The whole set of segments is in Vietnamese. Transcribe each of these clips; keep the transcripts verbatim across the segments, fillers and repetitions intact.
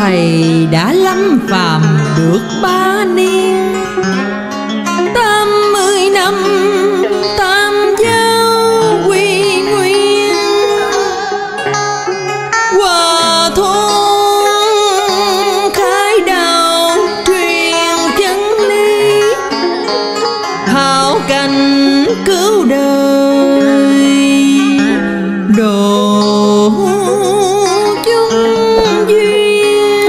thầy đã lâm phàm được ba niên, tám mươi năm tam giáo quy nguyên. Hòa thôn khai đạo truyền chân lý, hảo cảnh cứu đời độ chung duyên.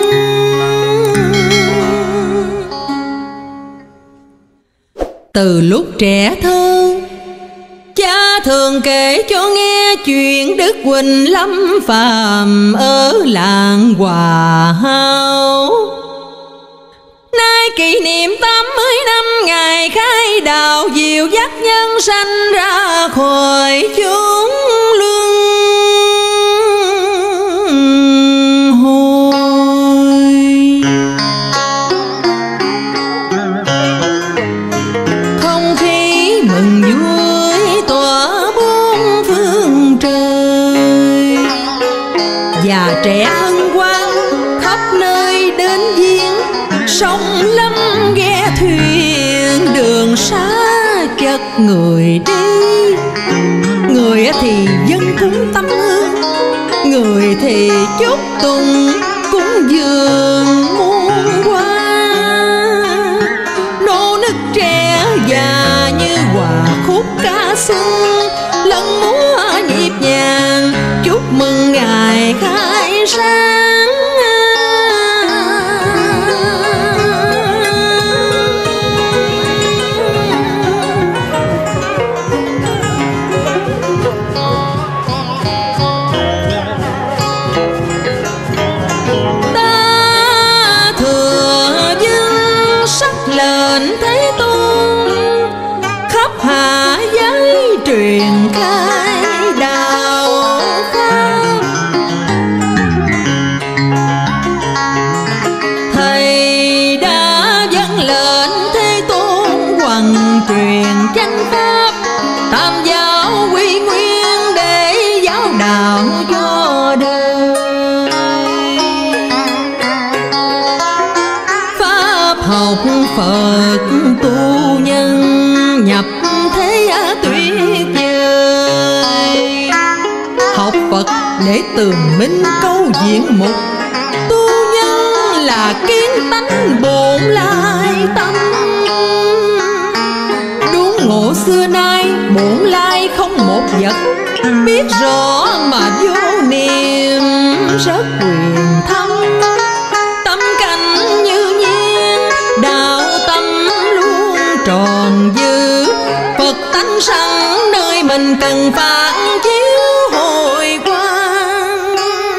Từ lúc trẻ thơ, cha thường kể cho nghe chuyện Đức Huỳnh lâm phàm ở làng Hòa Hảo. Nay kỷ niệm tám mươi năm ngày khai đạo, dìu dắt nhân sanh ra khỏi chốn luân hồi. Không khí mừng vui tỏa bốn phương trời, già trẻ hân hoan khắp nơi đến viếng. Sông lâm ghe thuyền đường xa chất người đi, người thì dâng cúng tâm hương, người thì chúc tụng cúng dường muôn hoa. Nô nức trẻ già như hòa khúc ca xuân, lân múa nhịp nhàng chúc mừng ngày khai sáng. Thế Tôn khắp hạ giới truyền khai đạo pháp, thầy đã dâng lệnh Thế Tôn hoằng truyền chánh pháp, tam giáo quy nguyên để giáo đạo cho đời. Pháp học Phật tu nhân nhập thế tuyệt vời, học Phật để tường minh câu diện mục, tu nhân là kiến tánh bổn lai tâm. Đốn ngộ xưa nay bổn lai không một vật, biết rõ mà vô niệm rất quyền thâm. Tâm cảnh như nhiên đạo tâm luôn tròn dư, Phật tánh sẵn nơi mình cần phản chiếu hồi quang.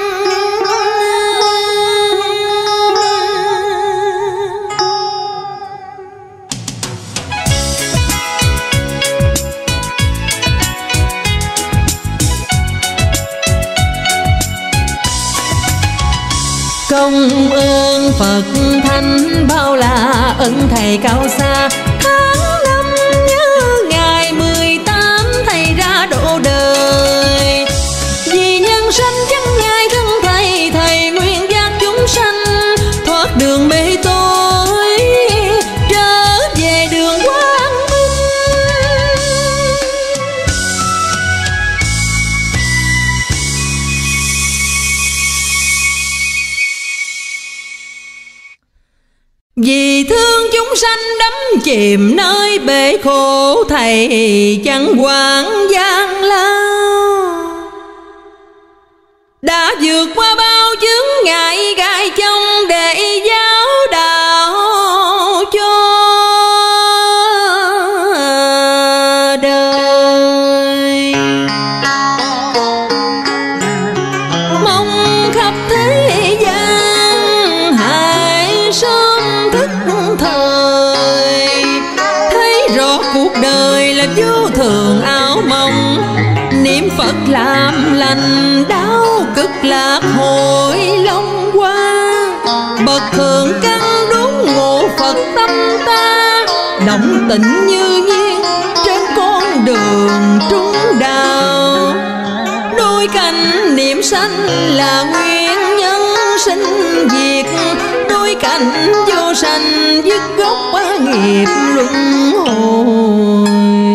Công ơn Phật thánh bao la, ân thầy cao xa. Tháng năm nhớ ngày mười tám thầy ra độ đời, vì nhân sanh chân ngài thân thầy, thầy nguyện giác chúng sanh thoát đường mê tối trở về đường quang minh. Vì thương chúng sanh đắm chìm nơi bể khổ, thầy chẳng quản gian lao, đã vượt qua bao chướng ngại gai trong để giáo đạo cho đời. Mong khắp thế gian hãy sớm thức thời, thấy rõ cuộc đời là vô thường ảo mộng. Niệm Phật làm lành đau cực lạc hội long qua, bậc thượng căn đốn ngộ Phật tâm ta, động tĩnh như nhiên trên con đường trung đạo. Đôi cánh niệm sanh là nguyên nhân sinh diệt dứt gốc nghiệp luân hồi.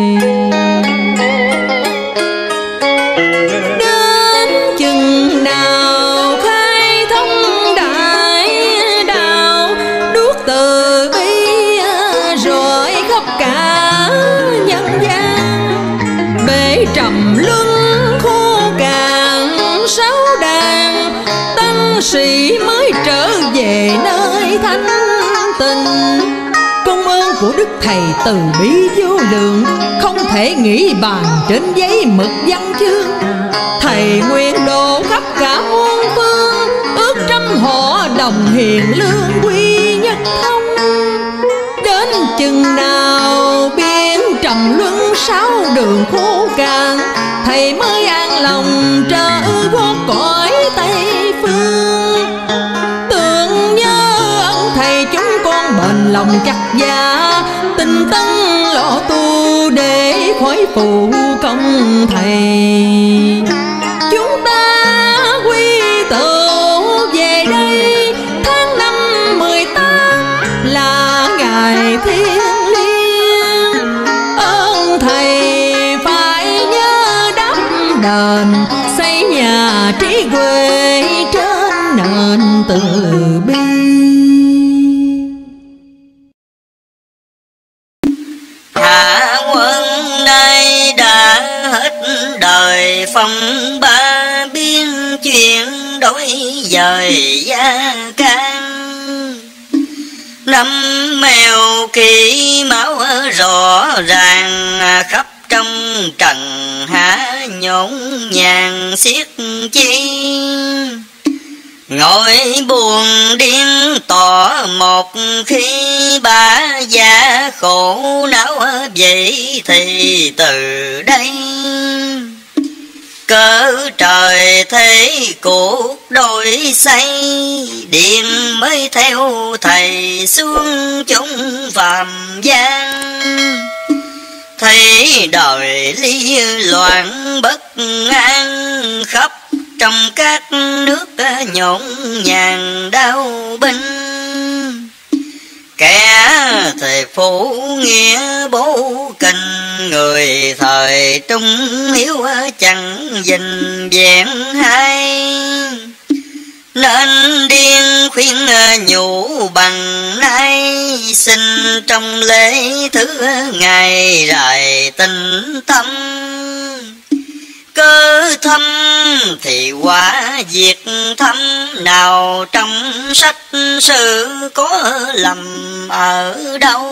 Đến chừng nào khai thông đại đạo, đuốc từ bi rọi khắp cả nhân gian. Bể trầm luân khô cạn sáu đàn, tăng sĩ mới trở về nơi thanh tịnh. Công ơn của Đức Thầy từ bi vô lượng, không thể nghĩ bàn trên giấy mực văn chương. Thầy nguyện độ khắp cả muôn phương, ước trăm họ đồng hiền lương quy nhất thông. Đến chừng nào biến trầm luân sáu đường khô cạn, thầy mới an lòng trở vô cõi Tây Phương. Tưởng nhớ ơn thầy chúng con bền lòng chặt giá, tinh tấn lo tu để khỏi phụ công thầy. Chúng ta quy tụ về đây, tháng năm mười tám là ngày thiêng liêng. Ơn thầy phải nhớ đắp đền, xây nhà trí huệ trên nền từ bi. Hạ quân nay đã hết đời phong ba, biên chuyện đổi dời gia can. Năm mèo kỳ máu rõ ràng, khắp trong trần hạ nhộn nhàng xiết chi. Ngồi buồn điên tỏ một khi, ba già khổ não vậy thì từ đây. Cỡ trời thế cuộc đổi xây, điện mới theo thầy xuống chúng phàm gian. Thấy đời ly loạn bất an, khắp trong các nước nhộn nhàng đau binh. Kẻ thầy phụ nghĩa bố kinh, người thời trung hiếu chẳng dình vẹn hay. Nên điên khuyên nhủ bằng nay, xin trong lễ thứ ngày rải tình thâm. Cơ thâm thì quả diệt thâm, nào trong sách sử có lầm ở đâu.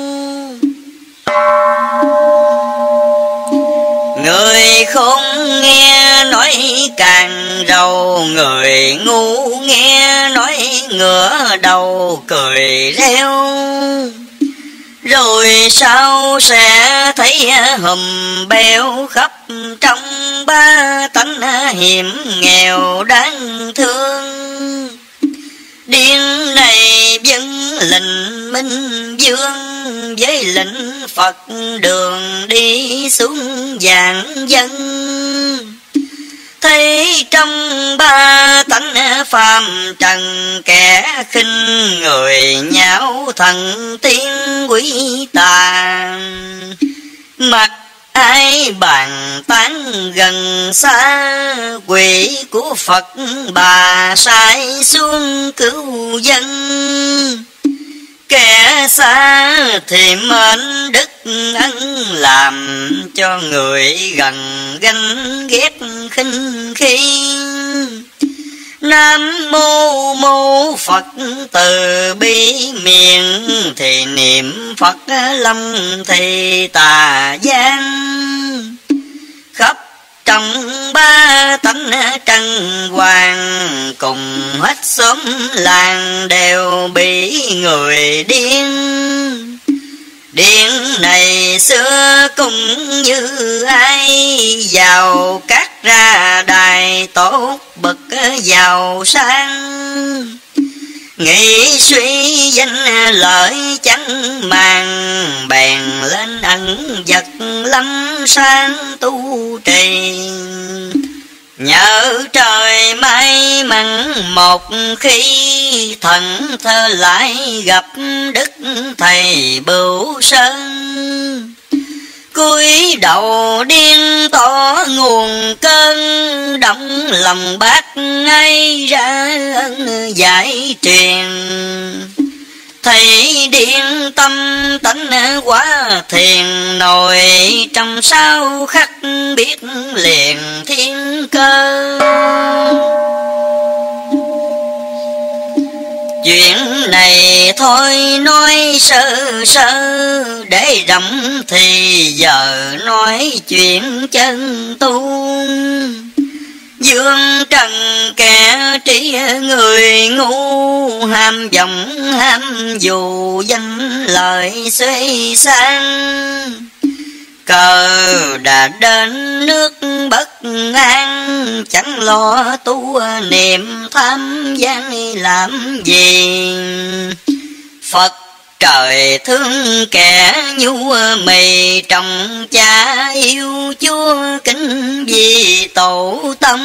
Người khôn nghe nói càng rầu, người ngu nghe nói ngửa đầu cười reo. Rồi sau sẽ thấy hùm beo khắp trong ba tánh hiểm nghèo đáng thương. Điên này vẫn lệnh minh vương, với lệnh Phật đường đi xuống vạn dân. Thấy trong ba tánh phàm trần, kẻ khinh người nhạo thần tiên quý tà. Mặt ai bàn tán gần xa, quỷ của Phật bà sai xuống cứu dân. Kẻ xa thì mến đức ân, làm cho người gần ganh ghét khinh khi. Nam mô mô Phật từ bi miệng, thì niệm Phật lâm thì tà gian. Khắp trong ba tánh trần hoàng, cùng hết xóm làng đều bị người điên. Điện này xưa cũng như ai, giàu cát ra đài tốt bậc giàu sang. Nghĩ suy danh lợi chẳng màng, bèn lên ẩn vật lâm sang tu trì. Nhờ trời may mắn một khi thần thơ lại gặp đức thầy Bửu Sơn, cúi đầu điên tỏ nguồn cơn, động lòng bác ai ra ân giải truyền. Thầy điên tâm tánh quá thiền, nổi trong sao khắc biết liền thiên cơ. Chuyện này thôi nói sơ sơ, để rộng thì giờ nói chuyện chân tu. Dương trần kẻ trí người ngu, ham vọng ham dù danh lợi xuê sang. Cờ đã đến nước bất an, chẳng lo tu niệm tham gian làm gì. Phật trời thương kẻ nhu mì, trọng cha yêu Chúa kính vì tổ tâm.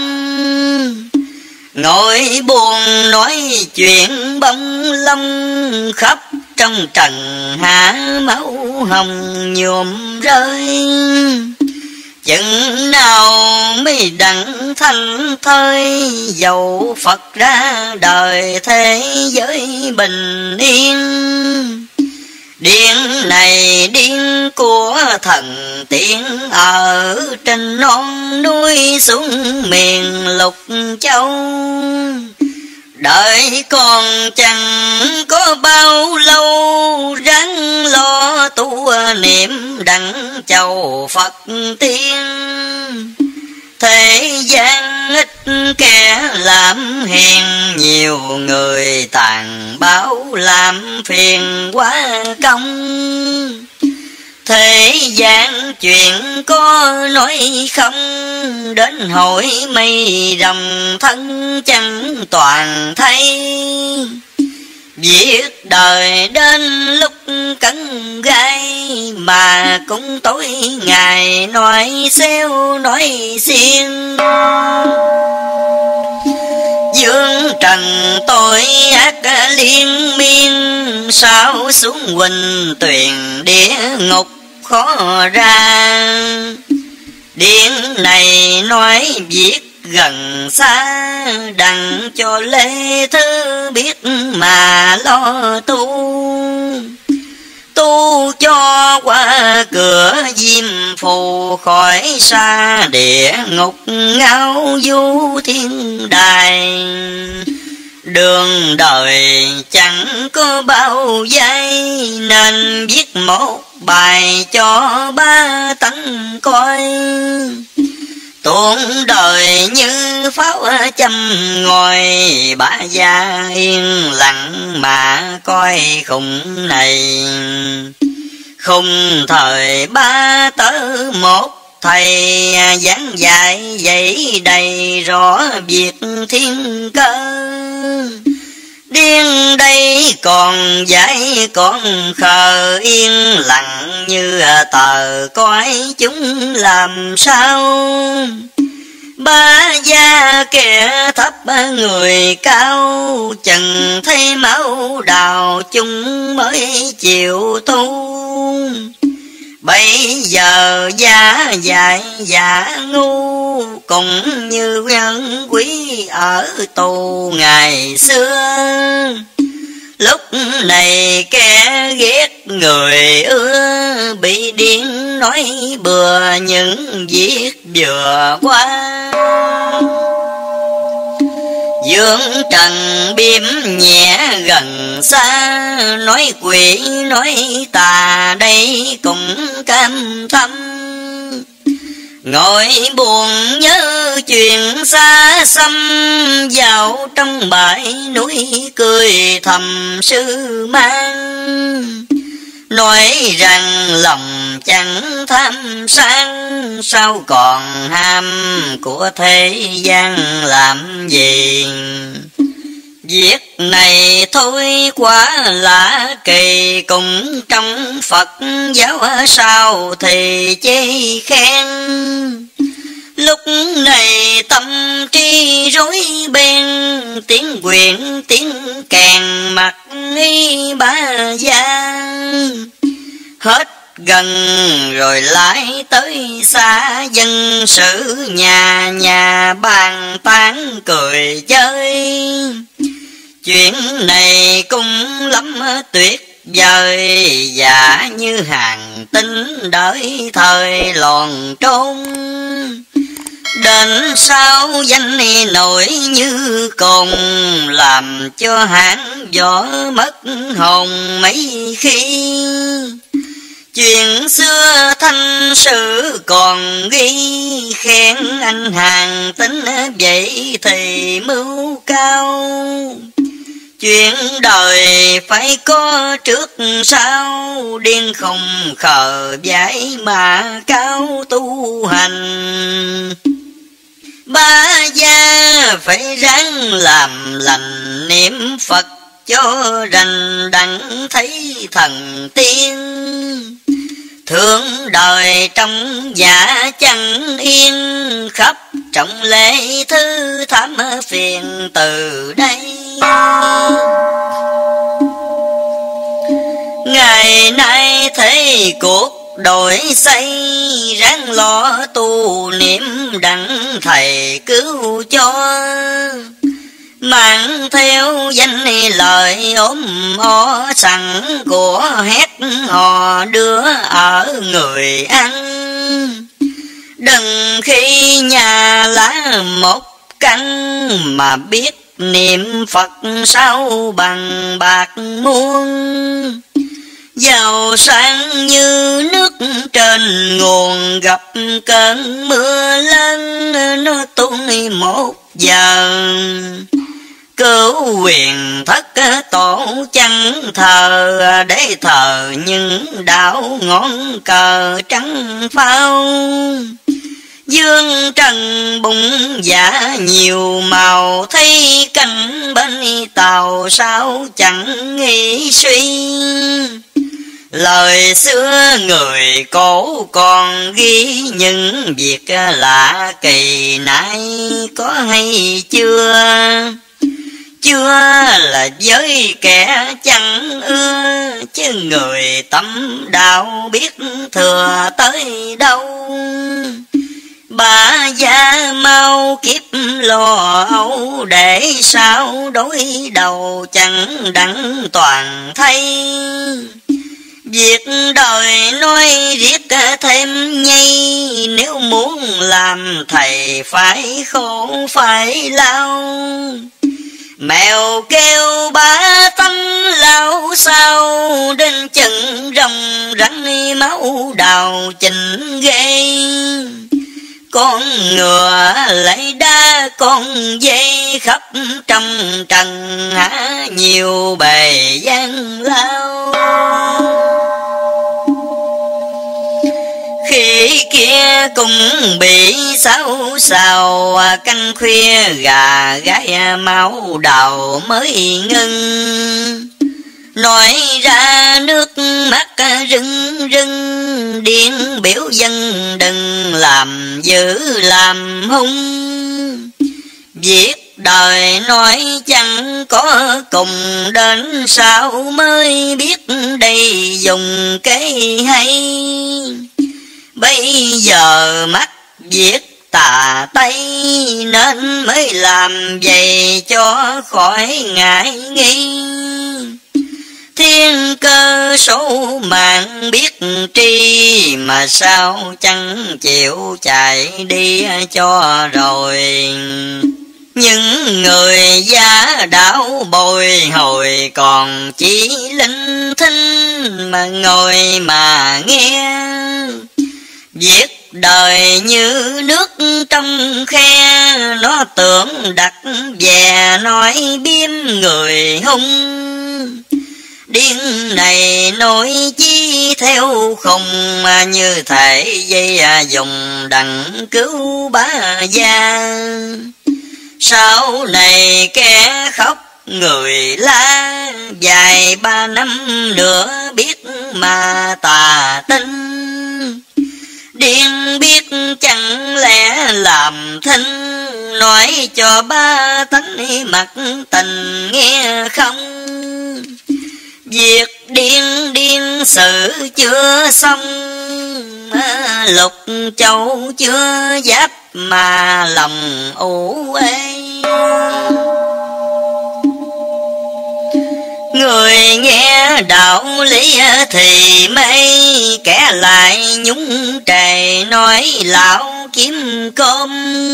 Ngồi buồn nói chuyện bông lông, khắp trong trần hạ máu hồng nhuộm rơi. Chừng nào mới đặng thanh thơi, dầu Phật ra đời thế giới bình yên. Điên này điên của thần tiên, ở trên non núi xuống miền lục châu. Đợi còn chẳng có bao lâu, ráng lo tu niệm đặng chầu Phật tiên. Thế gian ít kẻ làm hiền, nhiều người tàn báo làm phiền quá công. Thế gian chuyện có nói không, đến hỏi mây rồng thân chẳng toàn thấy. Việc đời đến lúc cắn gai, mà cũng tối ngày nói xéo nói xiên. Dương trần tội ác liên miên, sao xuống huỳnh tuyền địa ngục khó ra. Điển này nói việc gần xa, đặng cho Lê Thư biết mà lo tu. Tu cho qua cửa diêm phù, khỏi xa địa ngục ngao du thiên đài. Đường đời chẳng có bao giây, nên viết một bài cho ba tánh coi. Tuôn đời như pháo châm ngòi, bả gia yên lặng mà coi khung này. Khung thời ba tớ một thầy, giảng dạy dạy đầy rõ việc thiên cơ. Điên đây còn dạy còn khờ, yên lặng như tờ coi chúng làm sao. Ba gia kẻ thấp người cao, chừng thấy máu đào chúng mới chịu tu. Bây giờ giả dại giả ngu, cũng như nhân quý ở tù ngày xưa. Lúc này kẻ ghét người ưa, bị điên nói bừa những việc vừa qua. Dương trần biếm nhẹ gần xa, nói quỷ nói tà đây cũng cam tâm. Ngồi buồn nhớ chuyện xa xăm, vào trong bãi núi cười thầm sư mang. Nói rằng lòng chẳng tham sang, sao còn ham của thế gian làm gì. Việc này thôi quá lạ kỳ, cũng trong Phật giáo sao thì chê khen. Lúc này tâm trí rối beng, tiếng quyện tiếng kèn mặt y ba gia. Hết gần rồi lại tới xa, dân sự nhà nhà bàn tán cười chơi. Chuyện này cũng lắm tuyệt vời, dạ như hàng tinh đợi thời lòn trốn. Đến sau danh nổi như cồn, làm cho hãng võ mất hồn mấy khi. Chuyện xưa thanh sử còn ghi, khen anh hàng tính vậy thì mưu cao. Chuyện đời phải có trước sau, điên không khờ giải mà cao tu hành. Ba gia phải ráng làm lành niệm Phật cho rành đặng thấy thần tiên. Thương đời trong giả chẳng yên, khắp trọng lễ thứ thám phiền từ đây. Ngày nay thấy cuộc đổi xây, ráng lo tu niệm đặng thầy cứu cho. Mang theo danh lời ốm o sẵn của hét hò đưa ở người ăn. Đừng khi nhà lá một canh, mà biết niệm Phật sao bằng bạc muôn. Giàu sang như nước trên nguồn, gặp cơn mưa lên nó tuôn một giờ. Cứu quyền thất tổ chẳng thờ, để thờ những đạo ngón cờ trắng phao. Dương trần bụng dạ nhiều màu, thấy canh bên tàu sao chẳng nghĩ suy. Lời xưa người cổ còn ghi, những việc lạ kỳ nay có hay chưa? Chưa là với kẻ chẳng ưa, chứ người tâm đạo biết thừa tới đâu. Bà già mau kiếp lo âu, để sao đối đầu chẳng đặng toàn thay. Việc đời nói riết thêm nhây, nếu muốn làm thầy phải khổ phải lao. Mèo kêu ba tánh lao sao, đến chân rồng rắn máu đào chình ghê. Con ngựa lấy đá con dây, khắp trong trần há nhiều bề gian lao. Khi kia cũng bị xáo xào, canh khuya gà gái máu đào mới ngưng. Nói ra nước mắt rưng rưng, điên biểu dân đừng làm dữ làm hung. Việc đời nói chẳng có cùng, đến sao mới biết đây dùng cái hay. Bây giờ mắt viết tà tây, nên mới làm vậy cho khỏi ngại nghi. Thiên cơ số mạng biết tri, mà sao chẳng chịu chạy đi cho rồi. Những người giả đạo bồi hồi, còn chỉ linh thinh mà ngồi mà nghe. Việc đời như nước trong khe, nó tưởng đặt về nói biếm người hung. Điên này nói chi theo không, mà như thể dây dùng đặng cứu bá gia. Sau này kẻ khóc người la, dài ba năm nữa biết mà tà tinh. Điên biết chẳng lẽ làm thinh, nói cho ba tánh mặt tình nghe không. Việc điên điên sự chưa xong, Lục Châu chưa giáp mà lòng u ê. Người nghe đạo lý thì mây, kẻ lại nhúng trề nói lão kiếm cơm.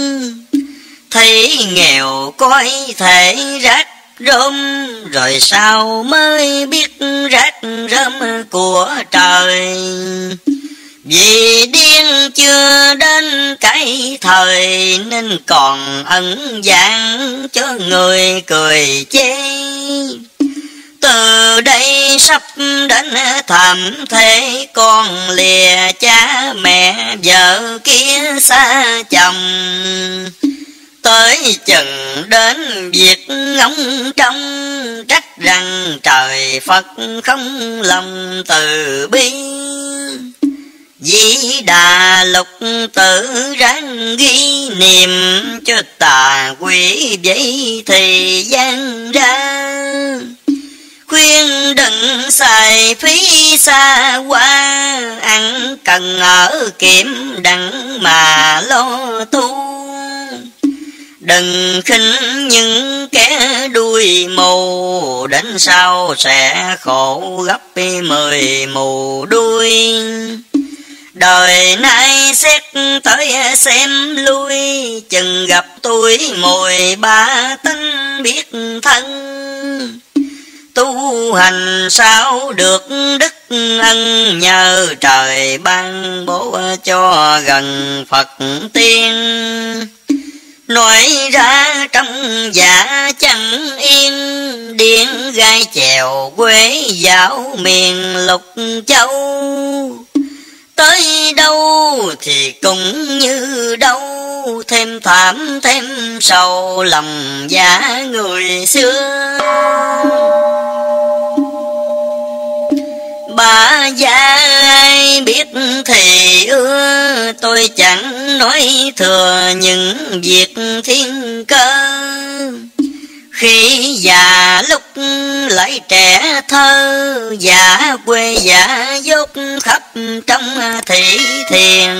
Thấy nghèo coi thể rác rơm, rồi sao mới biết rác rơm của trời. Vì điên chưa đến cái thời, nên còn ẩn dạng cho người cười chê. Từ đây sắp đến thảm thế, con lìa cha mẹ vợ kia xa chồng. Tới chừng đến việc ngóng trông, trách rằng trời Phật không lòng từ bi. Di Đà Lục Tử ráng ghi niệm, cho tà quỷ vậy thì gian ra. Khuyên đừng xài phí xa qua, ăn cần ở kiệm đặng mà lo tu. Đừng khinh những kẻ đuôi mù, đến sau sẽ khổ gấp mười mù đuôi. Đời nay xét tới xem lui, chừng gặp tuổi mười ba tánh biết thân. Tu hành sao được đức ân, nhờ trời ban bố cho gần Phật tiên. Nói ra trong dạ chẳng yên, điên gai chèo quê dạo miền Lục Châu. Tới đâu thì cũng như đâu, thêm thảm thêm sầu lòng dạ người xưa. Bà già ai biết thì ưa, tôi chẳng nói thừa những việc thiên cơ. Khi già lúc lại trẻ thơ, giả quê giả dốt khắp trong thị thiền.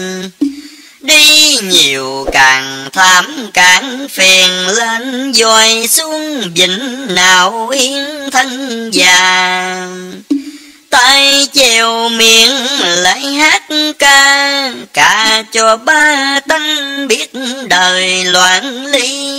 Đi nhiều càng thảm càng phiền, lên dòi xuống vĩnh nào yên thân già. Tay chèo miệng lại hát ca, ca cho ba tánh biết đời loạn ly.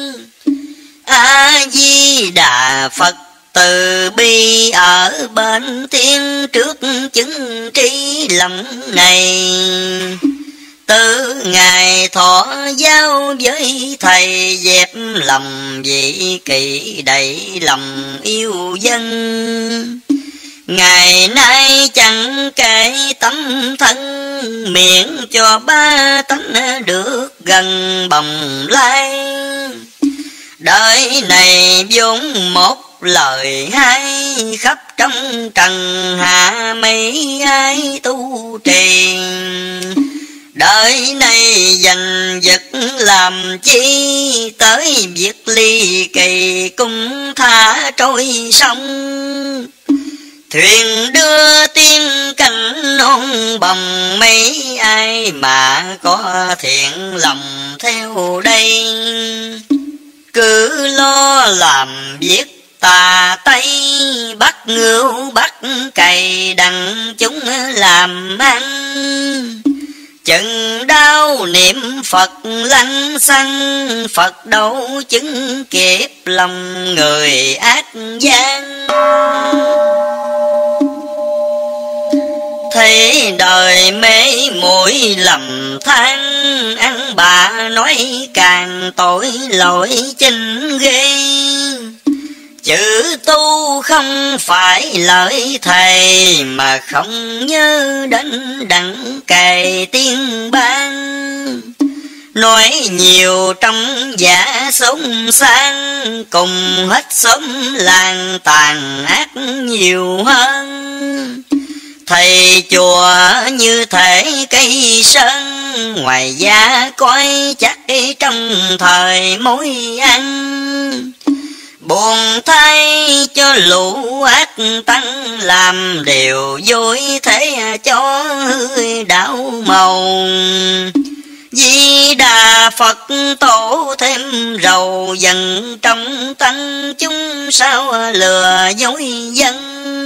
A Di Đà Phật từ bi ở bên thiên, trước chứng trí lòng này. Từ ngày thọ giao với thầy, dẹp lòng vị kỵ đầy lòng yêu dân. Ngày nay chẳng kể tấm thân, miệng cho ba tánh được gần bồng lai. Đời này vốn một lời hay, khắp trong trần hạ mấy ai tu trì. Đời này giành giật làm chi, tới việc ly kỳ cũng tha trôi sông. Thuyền đưa tiên cảnh non bồng, mấy ai mà có thiện lòng theo đây. Cứ lo làm việc tà tây, bắt ngưu bắt cày đặng chúng làm ăn. Chừng đau niệm Phật lăng xăng, Phật đâu chứng kịp lòng người ác gian. Thấy đời mê muội lầm than, ăn bà nói càng tội lỗi chinh ghê. Chữ tu không phải lợi thầy, mà không nhớ đến đặng cày tiên ban. Nói nhiều trong giả sống sang, cùng hết xóm làng tàn ác nhiều hơn. Thầy chùa như thể cây sơn, ngoài giá coi chắc trong thời mối ăn. Buồn thay cho lũ ác tăng, làm điều vui thế cho hư đạo màu. Di Đà Phật tổ thêm rầu dần trong tăng chúng, sao lừa dối dân.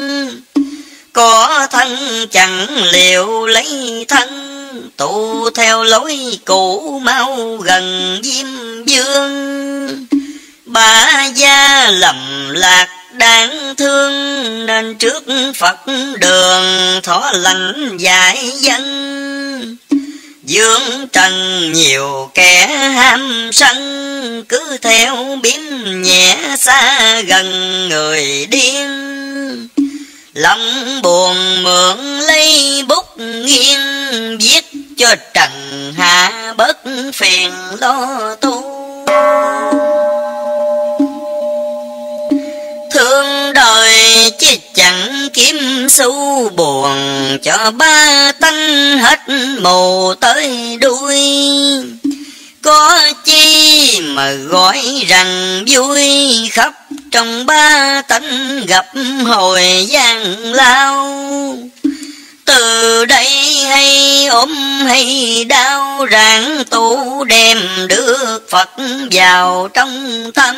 Có thân chẳng liệu lấy thân, tụ theo lối cũ mau gần Diêm Vương. Ba gia lầm lạc đáng thương, nên trước Phật đường thọ lành dạy dân. Dương trần nhiều kẻ ham sân, cứ theo biếm nhẹ xa gần người điên. Lòng buồn mượn lấy bút nghiêng, viết cho trần hạ bớt phiền lo tu. Thương đời chứ chẳng kiếm xu, buồn cho ba tánh hết mù tới đuôi. Có chi mà gọi rằng vui, khắp trong ba tánh gặp hồi gian lao. Từ đây hay ốm hay đau, ráng tu đem được Phật vào trong tâm.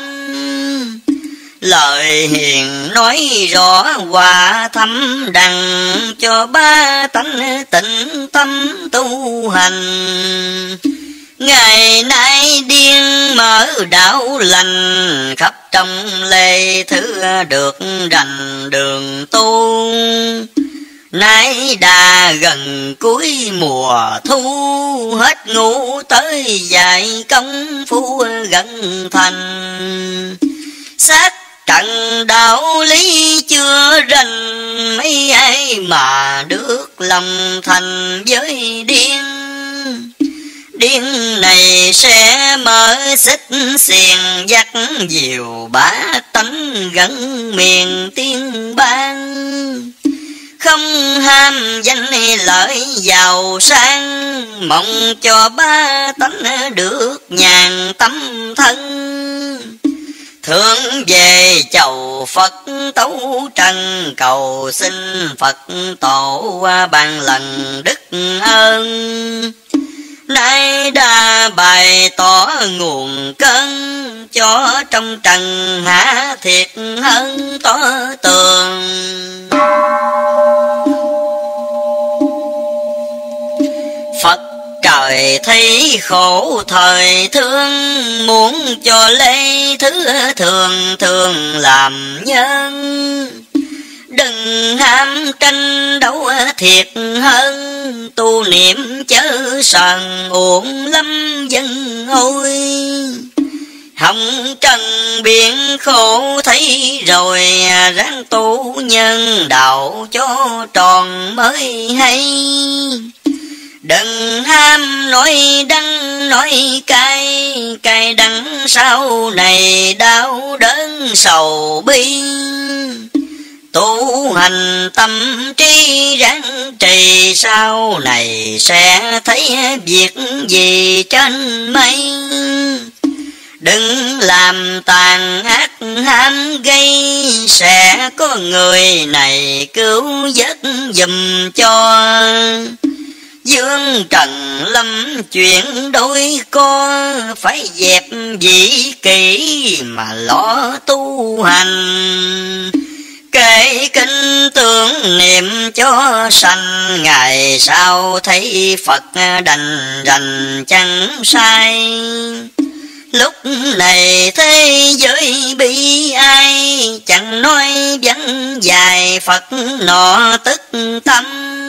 Lời hiền nói rõ hòa thâm đằng, cho ba tánh tịnh tâm tu hành. Ngày nay điên mở đạo lành, khắp trong lê thứ được rành đường tu. Nay đã gần cuối mùa thu, hết ngủ tới dạy công phu gần thành. Xác trận đạo lý chưa rành, mấy ai mà được lòng thành với điên. Điên này sẽ mở xích xiềng, dắt diều bá tánh gần miền tiên bang. Không ham danh lợi giàu sang, mong cho ba tánh được nhàn tâm thân. Thương về chầu Phật tấu trần, cầu xin Phật tổ ban lần đức ơn. Nay đã bày tỏ nguồn cơn, cho trong trần hạ thiệt hơn tỏ tường. Phật trời thấy khổ thời thương, muốn cho lê thứ thường thường làm nhân. Đừng ham tranh đấu thiệt hơn, tu niệm chớ sờn uổng lắm dân ôi. Hồng trần biển khổ thấy rồi, ráng tu nhân đạo cho tròn mới hay. Đừng ham nói đắng nói cay, cay đắng sau này đau đớn sầu bi. Tu hành tâm trí ráng trì, sau này sẽ thấy việc gì trên mây. Đừng làm tàn ác ham gây, sẽ có người này cứu vớt giùm cho. Dương trần lâm chuyện đôi co, phải dẹp dĩ kỷ mà lo tu hành. Kể kinh tưởng niệm cho sanh, ngày sau thấy Phật đành rành chẳng sai. Lúc này thế giới bi ai, chẳng nói vắng dài Phật nọ tức tâm.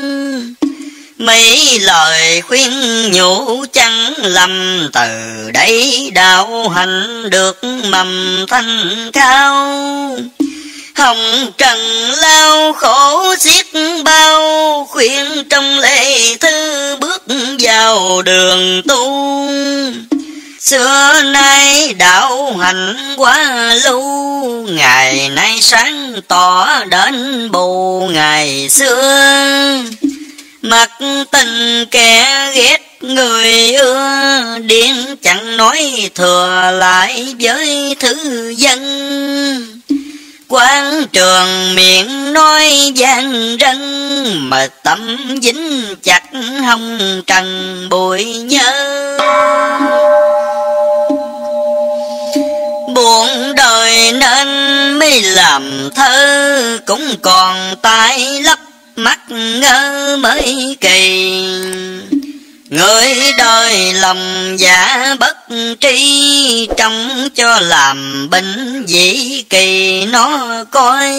Mấy lời khuyên nhủ chẳng lầm, từ đây đạo hành được mầm thanh cao. Hồng trần lao khổ xiết bao, khuyên trong lễ thư bước vào đường tu. Xưa nay đạo hành quá lưu, ngày nay sáng tỏ đến bù ngày xưa. Mặc tình kẻ ghét người ưa, điên chẳng nói thừa lại với thứ dân. Quán trường miệng nói vang rân, mà tâm dính chặt hông trần bụi nhớ. Buồn đời nên mới làm thơ, cũng còn tay lấp mắt ngơ mới kỳ. Người đời lòng dạ bất tri, trông cho làm bệnh dĩ kỳ nó coi.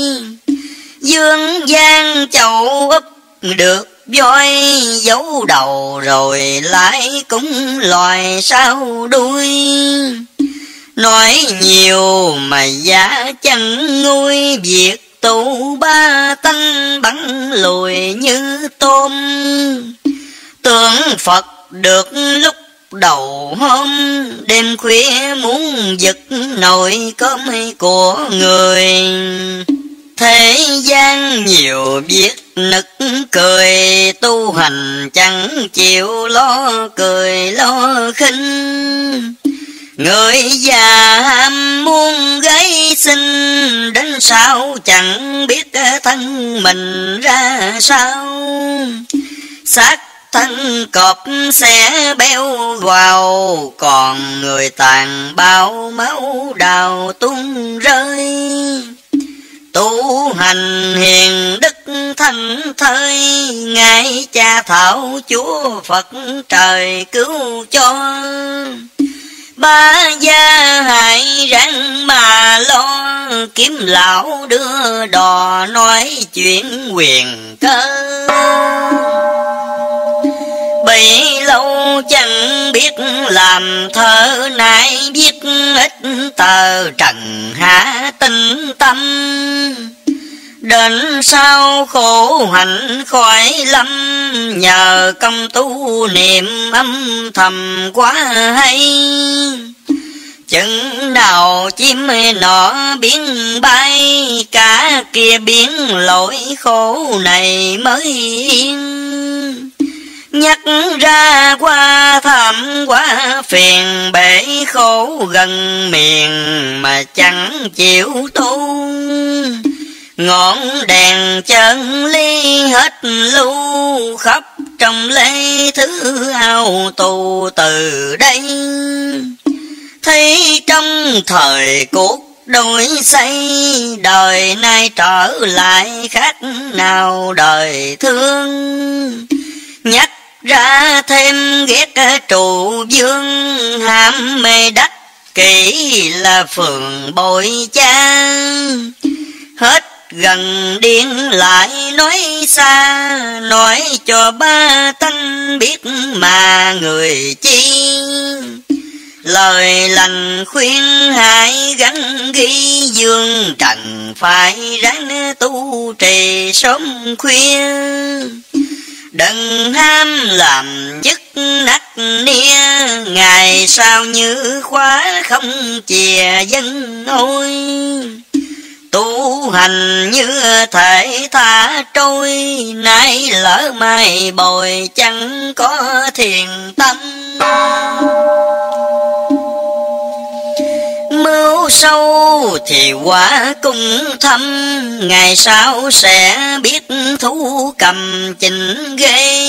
Dương gian chậu úp được voi, giấu đầu rồi lại cũng loài sau đuôi. Nói nhiều mà giá chẳng nguôi, việc tu ba tánh bắn lùi như tôm. Tưởng Phật được lúc đầu hôm, đêm khuya muốn giật nồi cơm của người. Thế gian nhiều việc nực cười, tu hành chẳng chịu lo cười lo khinh. Người già ham muốn gái xinh, đến sao chẳng biết thân mình ra sao. Xác thân cọp sẽ béo vào, còn người tàn bao máu đào tung rơi. Tu hành hiền đức thanh thơi, ngài cha thảo Chúa Phật trời cứu cho. Ba gia hại ráng mà lo, kiếm lão đưa đò nói chuyện quyền cơ. Bấy lâu chẳng biết làm thơ, nay viết ít tờ trần hạ tinh tâm. Đến sau khổ hạnh khỏi lâm, nhờ công tu niệm âm thầm quá hay. Chừng nào chim nọ biến bay, cả kia biến lỗi khổ này mới yên. Nhắc ra qua thảm quá phiền, bể khổ gần miền mà chẳng chịu tu. Ngọn đèn chân ly hết lưu, khắp trong lễ thứ ao tù từ đây. Thấy trong thời cuộc đổi xây, đời nay trở lại khác nào đời thương. Nhắc ra thêm ghét trụ vương, ham mê đắc kỹ là phường bội cha. Hết gần điên lại nói xa, nói cho ba tánh biết mà người chi. Lời lành khuyên hãy gắn ghi, dương trần phải ráng tu trì sớm khuya. Đừng ham làm chức nắc nia, ngày sau như khóa không chìa dân ôi. Tu hành như thể thả trôi, nay lỡ mai bồi chẳng có thiền tâm. Mưu sâu thì quả cũng thâm, ngày sau sẽ biết thú cầm chỉnh ghê.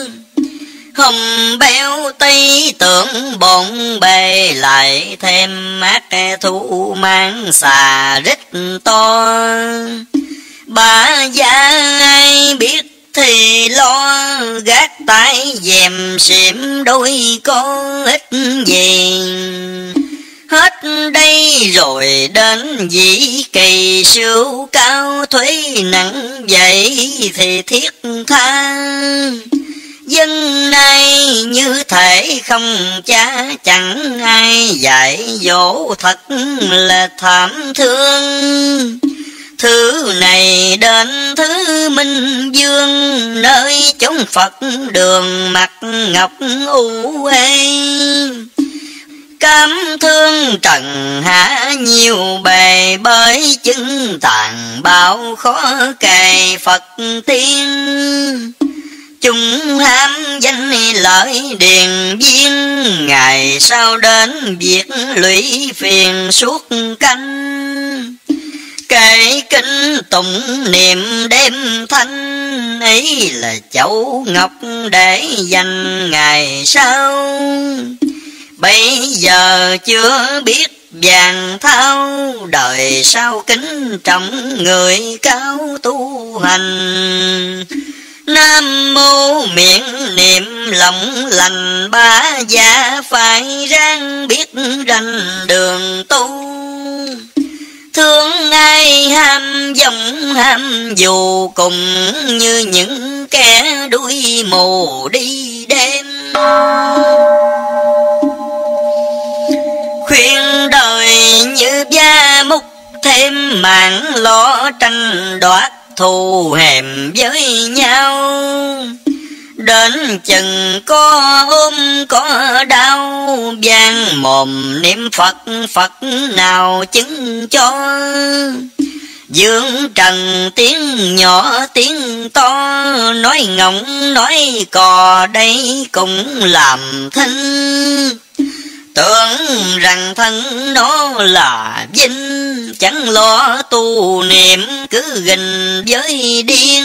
Hồng béo tây tưởng bộn bề, lại thêm ác thú mang xà rít to. Bà già ai biết thì lo, gác tay dèm xỉm đôi con ít gì. Hết đây rồi đến dĩ kỳ, siêu cao thuế nặng vậy thì thiết tha. Dân này như thể không cha, chẳng ai dạy dỗ thật là thảm thương. Thứ này đến thứ Minh Dương, nơi chốn Phật đường mặt ngọc u ê. Cám thương trần hạ nhiều bề, bởi chứng tàn bạo khó cày Phật tiên. Chúng ham danh lợi điền viên, ngày sau đến việc lũy phiền suốt canh. Kể kinh tụng niệm đêm thanh, ấy là chậu ngọc để dành ngày sau. Bây giờ chưa biết vàng thao, đời sau kính trọng người cao tu hành. Nam mô miệng niệm lòng lành, ba gia phải ráng biết ranh đường tu. Thương ai ham dòng ham dù, cùng như những kẻ đuôi mù đi đêm. Khuyên đời như gia múc thêm mạng, lo tranh đoạt thù hèm với nhau. Đến chừng có ôm có đau, vang mồm niệm Phật Phật nào chứng cho. Dương trần tiếng nhỏ tiếng to, nói ngọng nói cò đây cũng làm thinh. Tưởng rằng thân nó là vinh, chẳng lo tu niệm cứ gình với điên.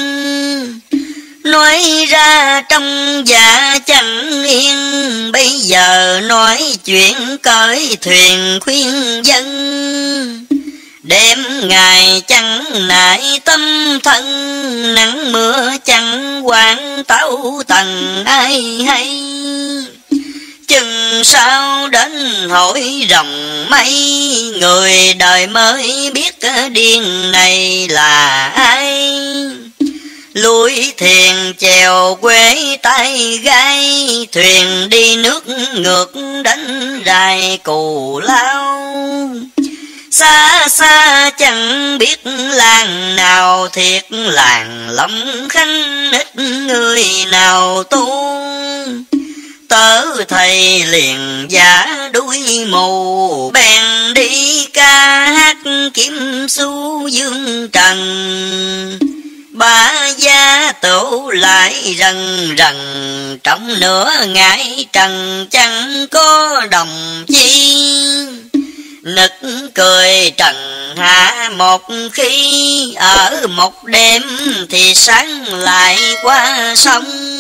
Nói ra trong dạ chẳng yên, bây giờ nói chuyện cởi thuyền khuyên dân. Đêm ngày chẳng nại tâm thân, nắng mưa chẳng quản táo tầng ai hay. Chừng sao đến hỏi rồng mây, người đời mới biết điên này là ai. Lũi thuyền chèo quê tay gai, thuyền đi nước ngược đánh dài cù lao. Xa xa chẳng biết làng nào, thiệt làng Long Khánh ít người nào tu. Tớ thầy liền giả đuôi mù, bèn đi ca hát kiếm xu dương trần. Ba gia tửu lại rần rần, trong nửa ngày trần chẳng có đồng chi. Nực cười trần hạ một khi, ở một đêm thì sáng lại qua sông.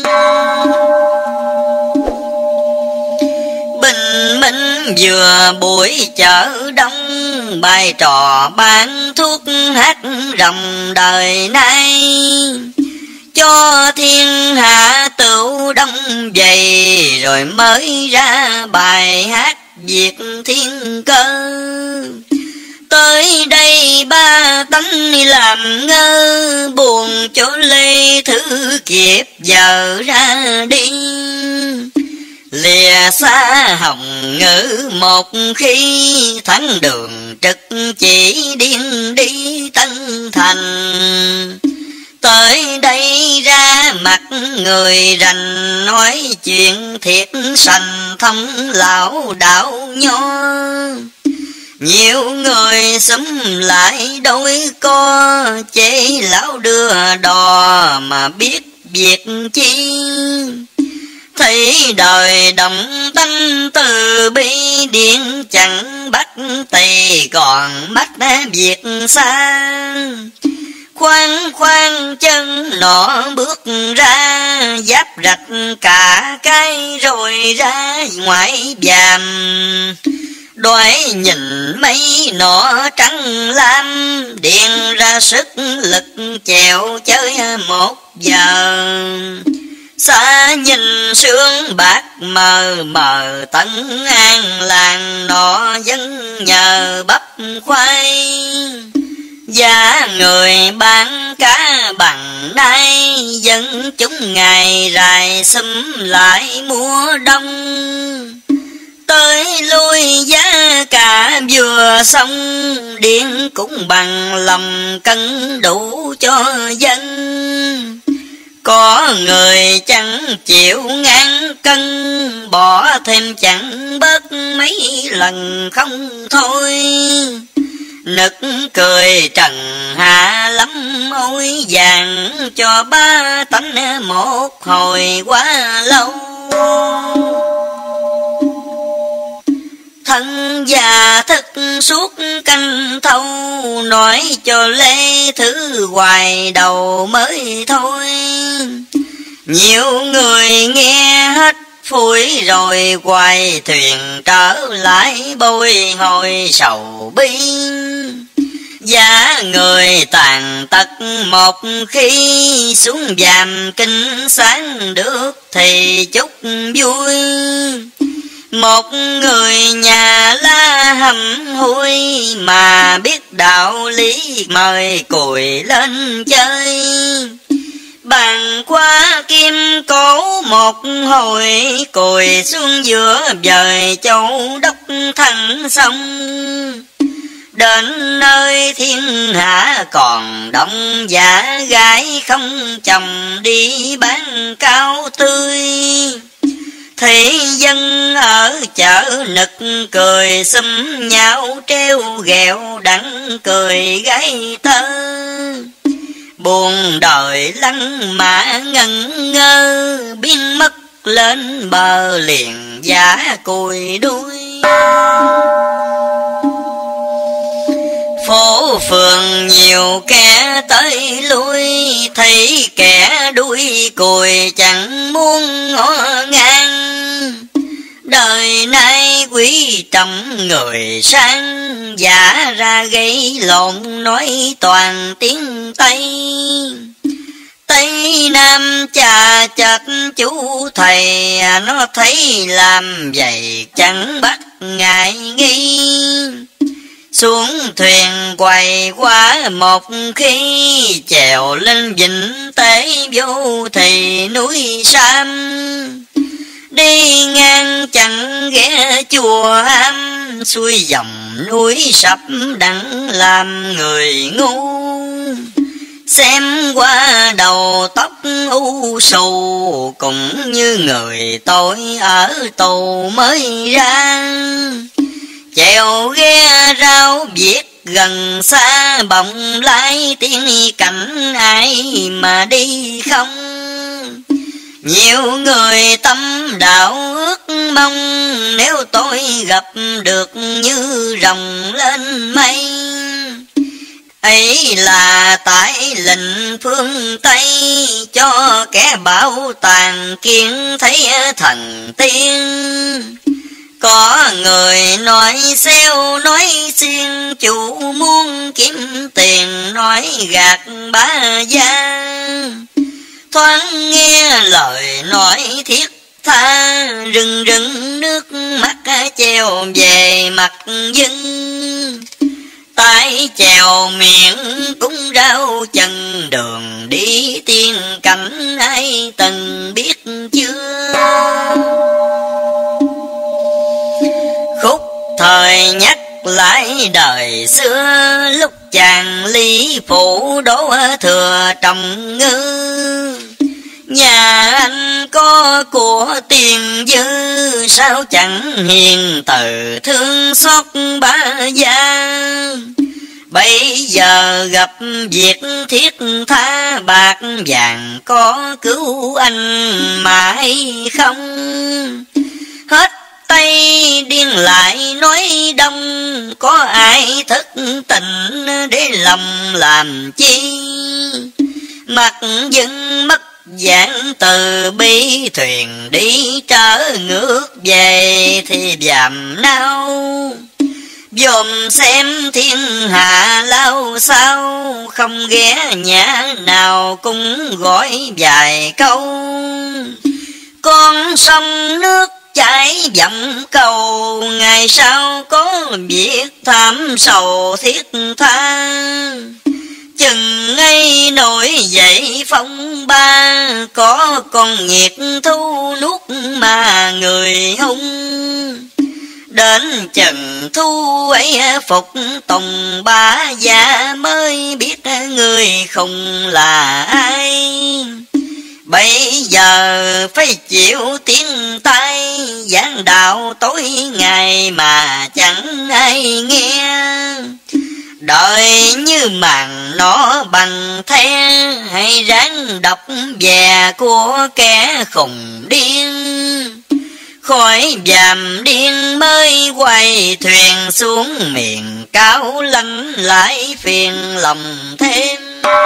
Bình minh vừa buổi chợ đông, bài trò bán thuốc hát ròng đời nay. Cho thiên hạ tửu đông dày, rồi mới ra bài hát Việt thiên cơ. Tới đây ba tánh làm ngơ, buồn chỗ lê thứ kiếp giờ ra đi. Lìa xa hồng ngữ một khi, thắng đường trực chỉ điên đi Tân Thành. Tới đây ra mặt người rành, nói chuyện thiệt sành thông lão đạo nho. Nhiều người xúm lại đôi co, chế lão đưa đò mà biết việc chi. Thấy đời động tánh từ bi, điện chẳng bắt tỳ còn mắt việc xa. Khoan khoan chân nọ bước ra, giáp rạch cả cái rồi ra ngoài vàm. Đoái nhìn mấy nọ trắng lam, điện ra sức lực chèo chơi một giờ. Xa nhìn sương bạc mờ mờ, Tân An làng nọ dân nhờ bắp khoai. Giá người bán cá bằng đáy, dân chúng ngày rài xúm lại mua đông. Tới lui giá cả vừa xong, điện cũng bằng lòng cân đủ cho dân. Có người chẳng chịu ngàn cân, bỏ thêm chẳng bớt mấy lần không thôi. Nực cười trần hạ lắm ôi, vàng cho ba tánh một hồi quá lâu. Thân già thức suốt canh thâu, nói cho lê thứ hoài đầu mới thôi. Nhiều người nghe hết phủi rồi, hoài thuyền trở lại bồi hồi sầu bi. Giá người tàn tật một khi, xuống giàm kinh sáng được thì chúc vui. Một người nhà la hầm hôi, mà biết đạo lý mời cùi lên chơi. Bàn qua kim cổ một hồi, cùi xuống giữa dời châu đốc thăng sông. Đến nơi thiên hạ còn đông giả gái không chồng, đi bán cao tươi. Thế dân ở chợ nực cười xúm nhau, treo ghẹo đắng cười gái thơ. Buồn đời lăng mã ngẩn ngơ, biến mất lên bờ liền giả cùi đuôi. Phố phường nhiều kẻ tới lui, thấy kẻ đuôi cùi chẳng muốn ngó ngang. Đời nay quý trọng người sang, giả ra gây lộn nói toàn tiếng Tây. Tây Nam cha chật chú thầy, nó thấy làm vậy chẳng bắt ngại nghi. Xuống thuyền quay qua một khi, chèo lên vịnh tế vô thì núi Sam. Đi ngang chẳng ghé chùa Am, xuôi dòng núi sập đặng làm người ngu. Xem qua đầu tóc u sù, cũng như người tội ở tù mới ra. Chèo ghe rau viết gần xa, bỗng lái tiếng cảnh ai mà đi không. Nhiều người tâm đạo ước mong, nếu tôi gặp được như rồng lên mây. Ấy là tại lệnh phương Tây, cho kẻ bảo tàng kiến thấy thần tiên. Có người nói xeo nói xiên, chủ muốn kiếm tiền nói gạt bá gia. Thoáng nghe lời nói thiết tha, rừng rừng nước mắt treo về mặt dân. Tay chèo miệng cũng rau chân, đường đi tiên cảnh ai từng biết chưa. Khúc thời nhắc lại đời xưa, lúc chàng Lý Phụ đỗ thừa trọng ngư. Nhà anh có của tiền dư, sao chẳng hiền từ thương xót bá gia. Bây giờ gặp việc thiết tha, bạc vàng có cứu anh mà hay không. Hết Tây điên lại nói đông, có ai thức tình để lòng làm chi. Mặt dân mất giảng từ bi, thuyền đi trở ngược về thì dàm nao. Dòm xem thiên hạ lao sao, không ghé nhà nào cũng gọi vài câu. Con sông nước chảy dặm cầu, ngày sau có việc thảm sầu thiết tha. Chừng ngay nổi dậy phong ba, có con nghiệt thu nuốt mà người hung. Đến chừng thu ấy phục tùng ba gia, mới biết người không là ai. bây giờ phải chịu tiếng tai, giảng đạo tối ngày mà chẳng ai nghe. Đời như màn nó bằng the, hay ráng đọc về của kẻ khùng điên. Khỏi dàm điên mới quay thuyền xuống miền cao lạnh, lại phiền lòng thêm.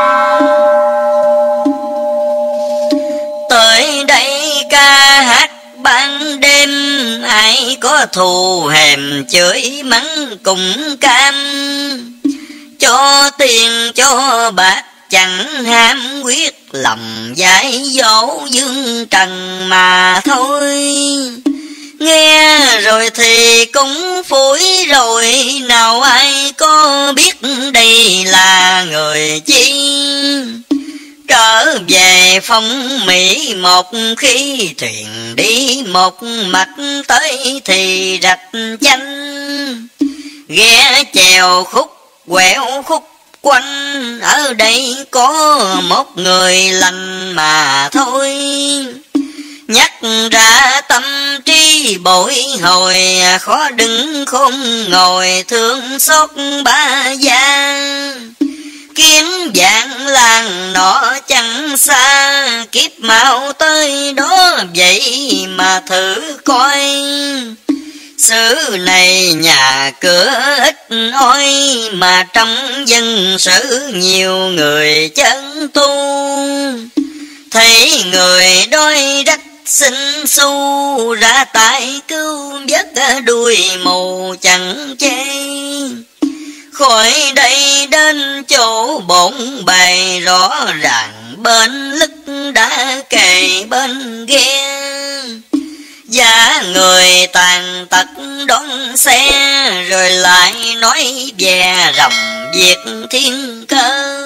Tới đây ca hát ban đêm, ai có thù hèm chửi mắng cùng cam. Cho tiền cho bạc chẳng ham quyết lòng dạy dỗ dương trần mà thôi. Nghe rồi thì cũng phủi rồi, nào ai có biết đây là người chi. Trở về phong Mỹ một khi thuyền đi một mặt tới thì rạch chanh. Ghé chèo khúc quẹo khúc quanh, ở đây có một người lành mà thôi. Nhắc ra tâm trí bội hồi, khó đứng không ngồi thương xót ba gia. Kiến dạng làng nọ chẳng xa, kiếp mau tới đó vậy mà thử coi. Xứ này nhà cửa ít ỏi, mà trong dân sự nhiều người chân tu. Thấy người đói rách xin xu, ra tay cứu vớt đuôi mù chẳng chê. Khỏi đây đến chỗ bổn bề, rõ ràng bên lức đã kề bên ghe. Giá người tàn tật đón xe, rồi lại nói về rồng việc thiên cơ.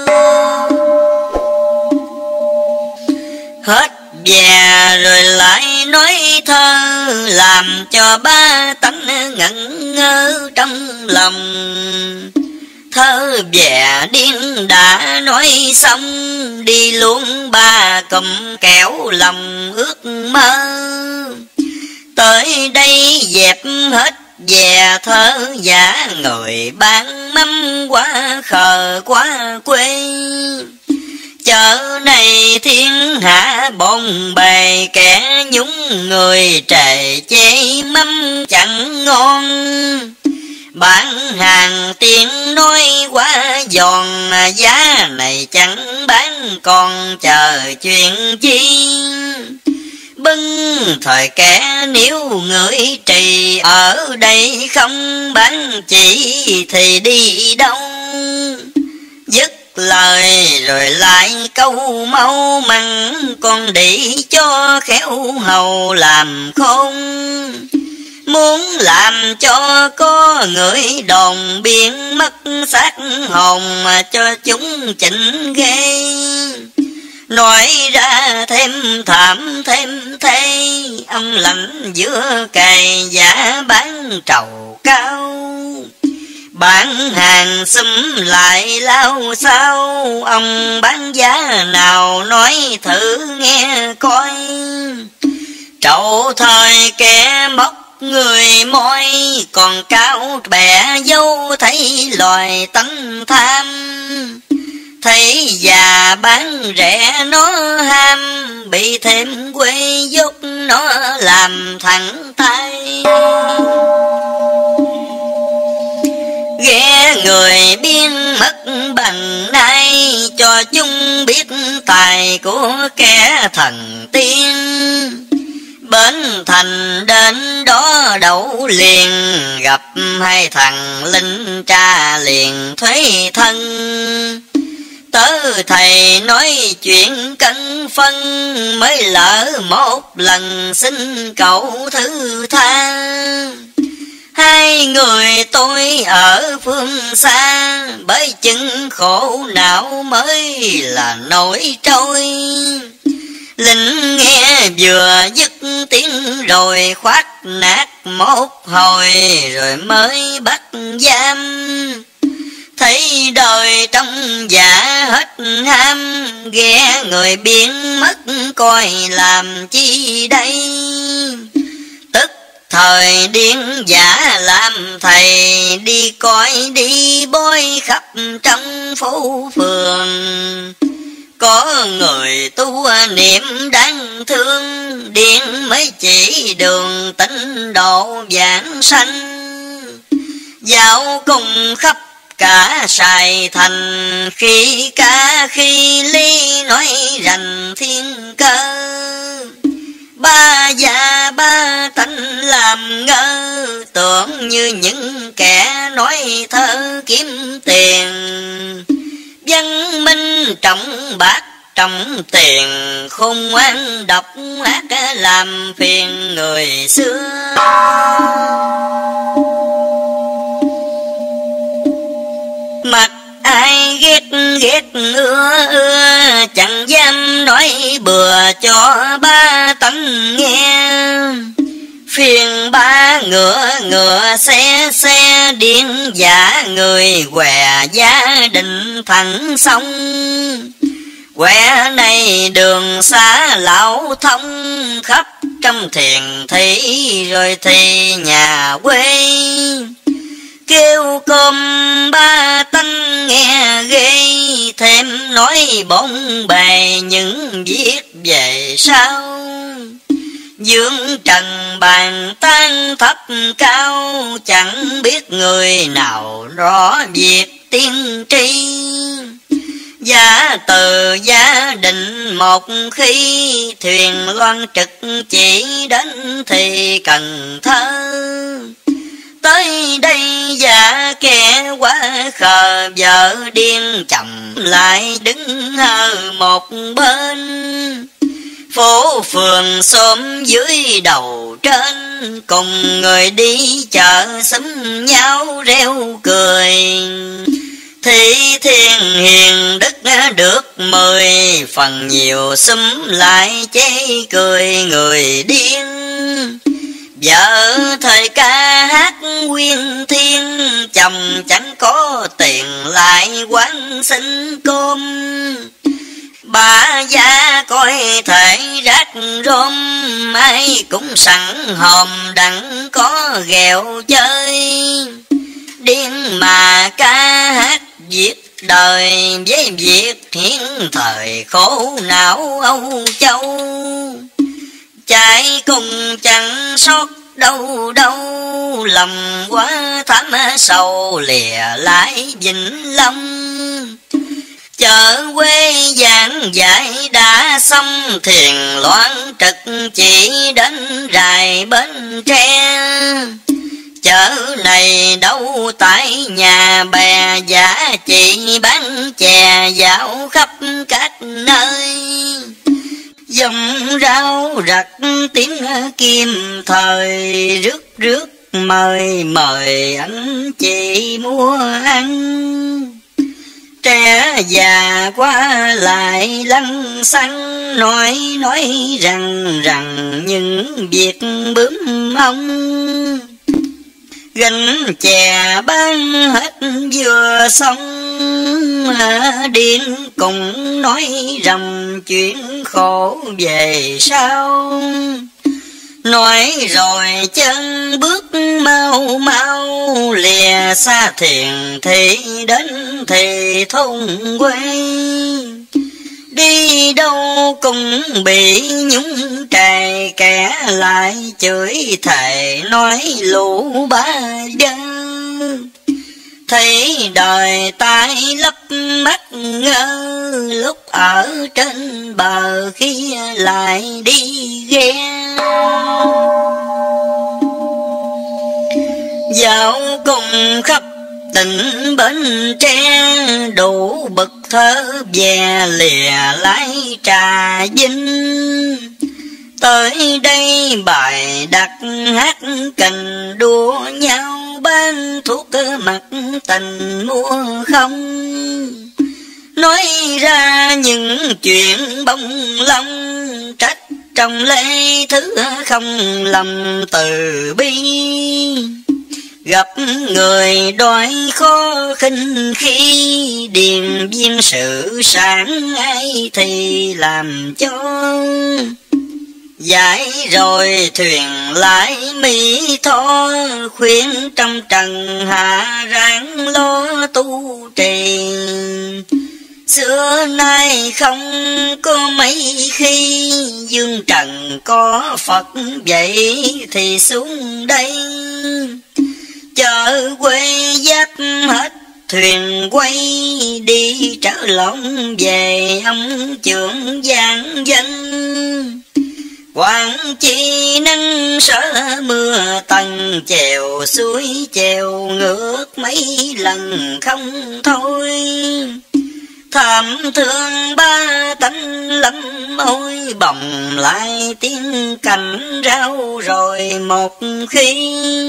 Hết về rồi lại nói thơ, làm cho ba tánh ngẩn ngơ trong lòng. Thơ về điên đã nói xong, đi luôn ba cầm kéo lòng ước mơ. Tới đây dẹp hết về thơ giả, người bán mắm quá khờ quá quê. Chợ này thiên hạ bộn bề, kẻ nhúng người trề chê mắm chẳng ngon. Bán hàng tiếng nói quá giòn, giá này chẳng bán còn chờ chuyện chi. Bưng thời kẻ nếu người trì, ở đây không bán chỉ thì đi đâu. Dứt lời rồi lại câu mau măng, con đi cho khéo hầu làm khôn. Muốn làm cho có người đồn biến mất xác hồn, mà cho chúng chỉnh ghê. Nói ra thêm thảm thêm thế, ông lạnh giữa cày giả bán trầu cao. Bán hàng xúm lại lao sao, ông bán giá nào nói thử nghe coi. Trầu thời kẻ móc người môi, còn cao bẻ dâu thấy loài tánh tham. Thấy già bán rẻ nó ham, bị thêm quê dốt nó làm thẳng tay. Ghé người biên mất bằng nay, cho chúng biết tài của kẻ thần tiên. Bến thành đến đó đậu liền, gặp hai thằng linh tra liền thuế thân. Tớ thầy nói chuyện cân phân, mới lỡ một lần xin cậu thứ tha. Hai người tôi ở phương xa, bởi chừng khổ não mới là nổi trôi. Linh nghe vừa dứt tiếng rồi khoát nát một hồi, rồi mới bắt giam. thấy đời trong dạ hết ham, ghé người biến mất coi làm chi đây. Tức thời điên giả làm thầy, đi coi đi bôi khắp trong phố phường. Có người tu niệm đáng thương, điên mới chỉ đường tịnh độ vãng sanh. Dạo cùng khắp cả Sài Thành, khi ca khi ly nói rành thiên cơ. Ba già ba tánh làm ngơ, tưởng như những kẻ nói thơ kiếm tiền. Văn minh trọng bạc trọng tiền, khôn ngoan độc ác làm phiền người xưa. Mặt ai ghét ghét ưa ưa, chẳng dám nói bừa cho ba tánh nghe. Phiền ba ngựa ngựa xe xe, điên giả người què gia đình thẳng sông. Quẻ này đường xa lão thông, khắp trong thiền thị rồi thì nhà quê. Kêu cơm ba tánh nghe ghê, thêm nói bóng bề những viết về sau. Dương trần bàn tan thấp cao, chẳng biết người nào rõ việc tiên tri. Giả từ gia đình một khi, thuyền loan trực chỉ đến thì Cần Thơ. Tới đây giả kẻ quá khờ, vợ điên chồng lại đứng hờ một bên. Phố phường xóm dưới đầu trên, cùng người đi chợ xúm nhau reo cười. Thì thiên hiền đức được mười, phần nhiều xúm lại chê cười người điên. Vợ thời ca hát quyên thiên, chồng chẳng có tiền lại quán xin cơm. Bà già coi thể rác rôm, ai cũng sẵn hòm đặng có ghẹo chơi. Điên mà ca hát viết đời, với việc hiện thời khổ não Âu Châu. Chạy cùng chẳng sót đâu đâu, lòng quá thắm sầu lìa lại Vĩnh Long. Chợ quê giảng dạy đã xong, thiền loan trực chỉ đến rài Bến Tre. Chợ này đâu tại nhà bè, giả chị bán chè dạo khắp các nơi. Dòng rau rặt tiếng kim thời, rước rước mời mời anh chị mua ăn. Trẻ già qua lại lăng xăng, nói nói rằng rằng những việc bướm ong. Gánh chè bán hết vừa xong, điên cùng nói rầm chuyện khổ về sau. Nói rồi chân bước mau mau, lìa xa thiền thì đến thì thôn quê. Đi đâu cũng bị nhúng trài, kẻ lại chửi thề nói lũ ba dân. Thấy đời tai lấp mắt ngơ, lúc ở trên bờ khi lại đi ghe. Dạo cùng khắp tỉnh Bến Tre, đủ bậc thơ về lìa lái Trà Vinh. Tới đây bài đặt hát cành đua nhau, ban thuốc mặt tình mua không. Nói ra những chuyện bông lông, trách trong lễ thứ không lầm từ bi. gặp người đói khó khinh khi, điền viên sự sản ai thì làm cho. Giải rồi thuyền lại mỹ tho, khuyên trăm trần hạ ráng lo tu trì. Xưa nay không có mấy khi, dương trần có Phật vậy thì xuống đây. Chợ quê giáp hết thuyền quay, đi trở lòng về ông trưởng giang dân. Quảng chi nắng sợ mưa tầng, chèo suối chèo ngược mấy lần không thôi. Thảm thương ba tánh lắm ôi, bồng lại tiếng cành rau rồi một khi.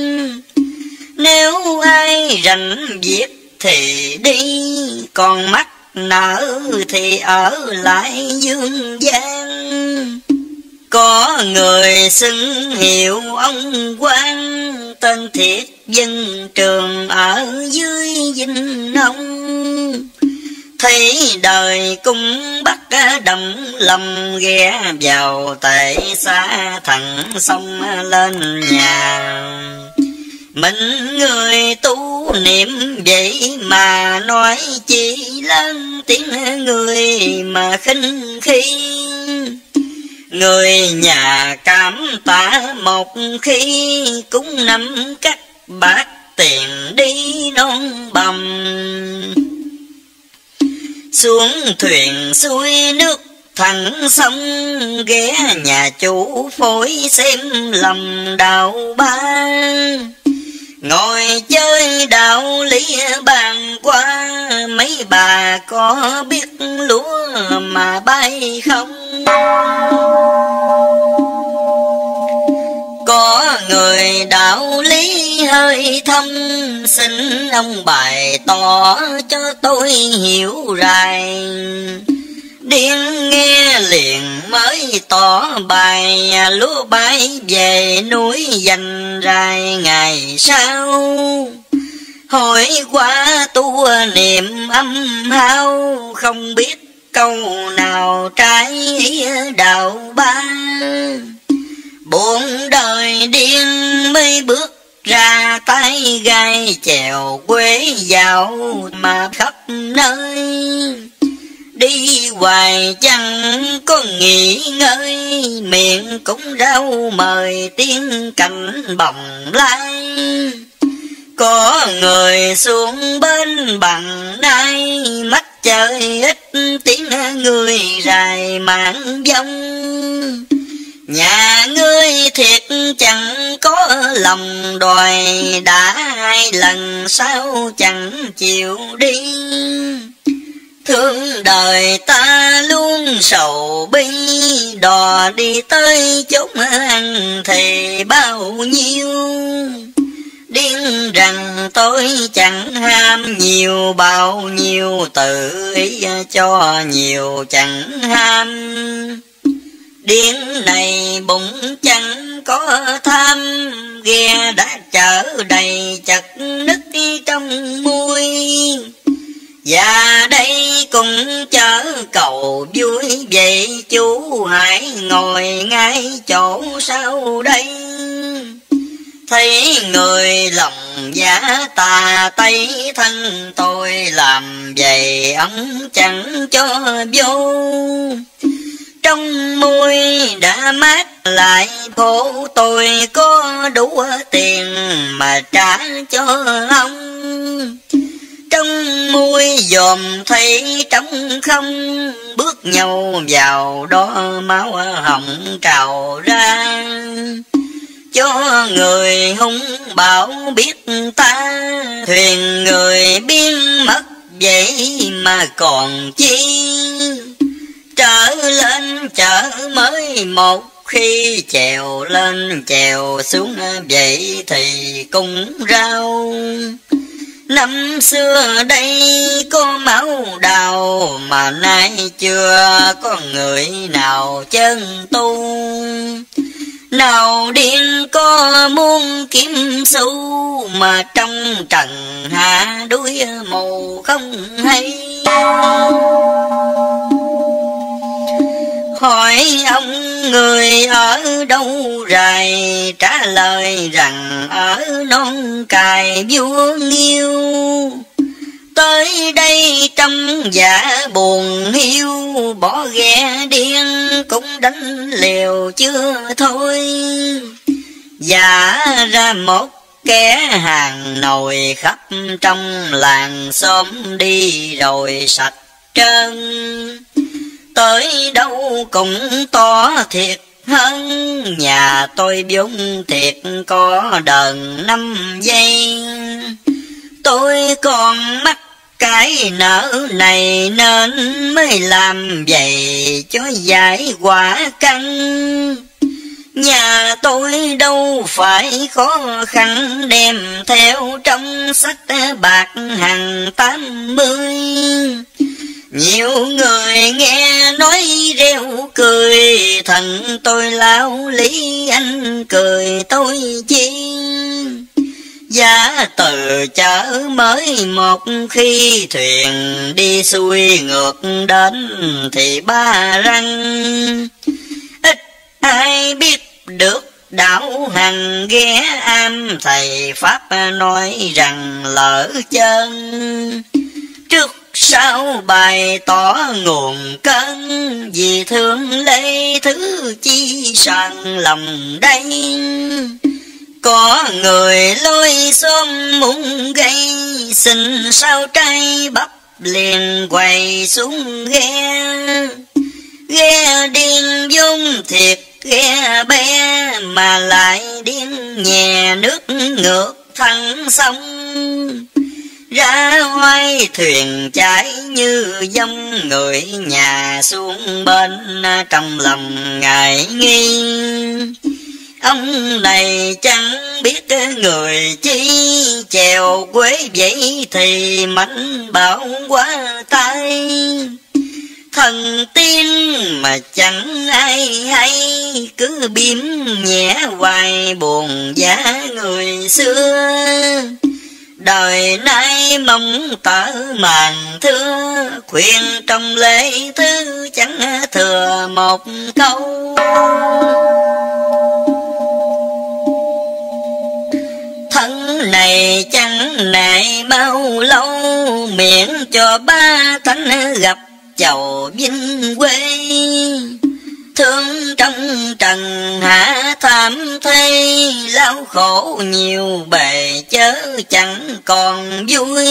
Nếu ai rảnh việc thì đi, còn mắc nợ thì ở lại dương gian. Có người xưng hiệu ông quan, tên Thiết Dân Trường ở dưới Vinh Ông. Thấy đời cung bắt đầm lầm, ghé vào tệ xa thẳng sông lên nhà. Mình người tu niệm vậy mà nói chỉ lớn tiếng người mà khinh khi. Người nhà cảm tạ một khi, cũng nắm cắt bạc tiền đi non bầm. Xuống thuyền xuôi nước thẳng sông, ghé nhà chủ phối xem lầm đạo ba. Ngồi chơi đạo lý bàn qua, mấy bà có biết lúa mà bay không? Có người đạo lý hơi thâm, xin ông bày tỏ cho tôi hiểu rài. Điên nghe liền mới tỏ bài, lúa bay về núi dành rài ngày sau. Hỏi qua tu niệm âm hao, không biết câu nào trái đạo ba. Bốn đời điên mới bước ra tay gai, chèo quê dạo mà khắp nơi. Đi hoài chẳng có nghỉ ngơi, miệng cũng rau mời tiếng cành bồng lai. Có người xuống bên bằng nai, mắt chơi ít tiếng người rài mạng vong. Nhà ngươi thiệt chẳng có lòng đòi, đã hai lần sao chẳng chịu đi. Thương đời ta luôn sầu bi, đò đi tới chốn ăn thì bao nhiêu. Điên rằng tôi chẳng ham nhiều, bao nhiêu tự ý cho nhiều chẳng ham. Điên này bụng chẳng có tham, ghe đã chở đầy chật nứt trong môi. Và đây cũng chở cầu vui, vậy chú hãy ngồi ngay chỗ sau đây. Thấy người lòng giả tà tay thân tôi, làm vậy ông chẳng cho vô. Trong môi đã mát lại khổ, tôi có đủ tiền mà trả cho ông. Trong môi dòm thấy trống không, bước nhau vào đó máu hồng trào ra. Cho người hung bạo biết ta, thuyền người biến mất vậy mà còn chi. Trở lên chợ mới một khi, chèo lên chèo xuống vậy thì cũng rau. Năm xưa đây có máu đào, mà nay chưa có người nào chân tu. Nào điên có muôn kiếm xu, mà trong trần hạ đuôi mù không hay. Hỏi ông người ở đâu rày, trả lời rằng ở non cài vua Nghiêu. Tới đây trong dạ buồn hiu, bỏ ghe điên cũng đánh liều chưa thôi. Giả ra một kẻ hàng nồi khắp trong làng xóm, đi rồi sạch trơn. Tới đâu cũng to thiệt hơn, nhà tôi vốn thiệt có đờn năm giây. Tôi còn mắc cái nợ này nên mới làm vậy cho giải quả căn. Nhà tôi đâu phải khó khăn, đem theo trong sách bạc hàng tám mươi. Nhiều người nghe nói reo cười, thần tôi lão lý anh cười tôi chi. Giá từ chợ mới một khi, thuyền đi xuôi ngược đến thì ba răng. Ít ai biết được đạo hằng ghé am, thầy Pháp nói rằng lỡ chân. Trước sau bày tỏ nguồn cơn, vì thương lê thứ chi sàng lòng đây. Có người lôi xôm muốn gây, xin sao trai bắp liền quay xuống ghe. Ghe điên vung thiệt ghe bé, mà lại điên nhẹ nước ngược thẳng sông. Ra hoài thuyền chạy như dông, người nhà xuống bên trong lòng ngại nghi. Ông này chẳng biết người chi, chèo quế vậy thì mạnh bảo quá tay. Thần tiên mà chẳng ai hay, cứ biếm nhẹ hoài buồn giá người xưa. Đời nay mong tở màn thưa, khuyên trong lễ thứ chẳng thừa một câu. Thân này chẳng nại bao lâu, miễn cho ba thánh gặp chầu vinh quê. Thương trong trần hạ tham thế, lao khổ nhiều bề chớ chẳng còn vui.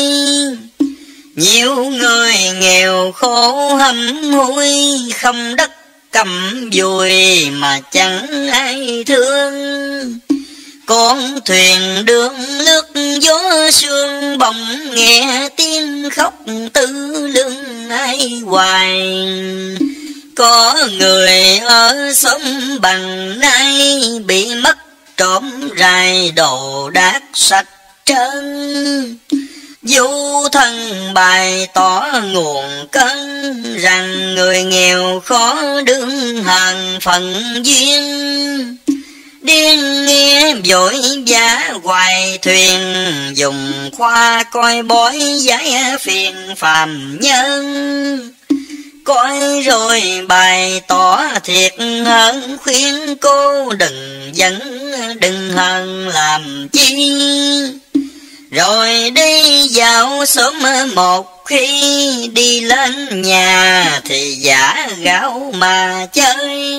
Nhiều người nghèo khổ hâm hối, không đất cầm vùi mà chẳng ai thương. Con thuyền đường lướt gió sương, bỗng nghe tiếng khóc tư lưng ai hoài. Có người ở xóm bằng nay, bị mất trộm rài đồ đạc sạch trơn. Du thân bày tỏ nguồn cơn, rằng người nghèo khó đương hàng phận duyên. Điên nghe vội vã hoài thuyền, dùng khoa coi bói giải phiền phàm nhân. Coi rồi bày tỏ thiệt hơn, khuyên cô đừng dẫn đừng hận làm chi. Rồi đi vào sớm một khi, đi lên nhà thì giả gạo mà chơi.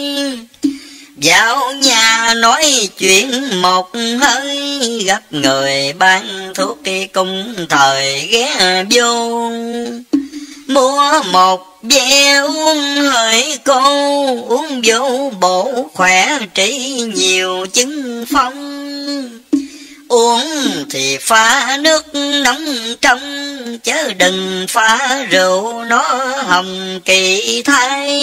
Vào nhà nói chuyện một hơi, gặp người bán thuốc cung thời ghé vô. Mua một ve uống hỡi cô, uống vô bổ khỏe trị nhiều chứng phong. Uống thì pha nước nóng trong, chớ đừng pha rượu nó hồng kỳ thay.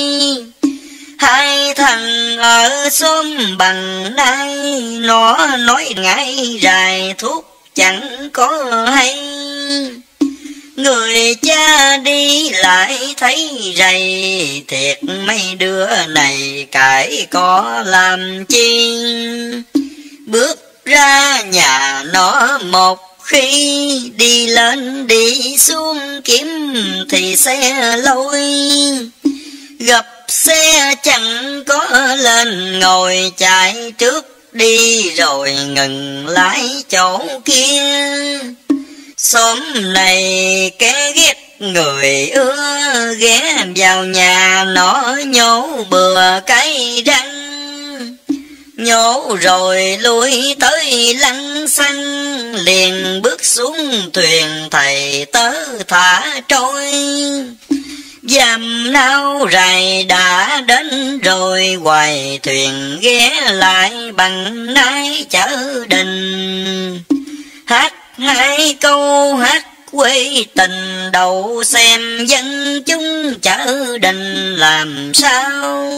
Hai thằng ở xóm bằng nay, nó nói ngay rài thuốc chẳng có hay. Người cha đi lại thấy rầy, thiệt mấy đứa này cãi có làm chi. Bước ra nhà nó một khi, đi lên đi xuống kiếm thì xe lôi. Gặp xe chẳng có lên ngồi, chạy trước đi rồi ngừng lái chỗ kia. Xóm này kẻ ghét người ưa, ghé vào nhà nó nhổ bừa cái răng. Nhổ rồi lui tới lăng xăng, liền bước xuống thuyền thầy tớ thả trôi. Dầm nao rày đã đến rồi, hoài thuyền ghé lại bằng nái chở đình. Hát hai câu hát quê tình, đầu xem dân chúng chở đình làm sao.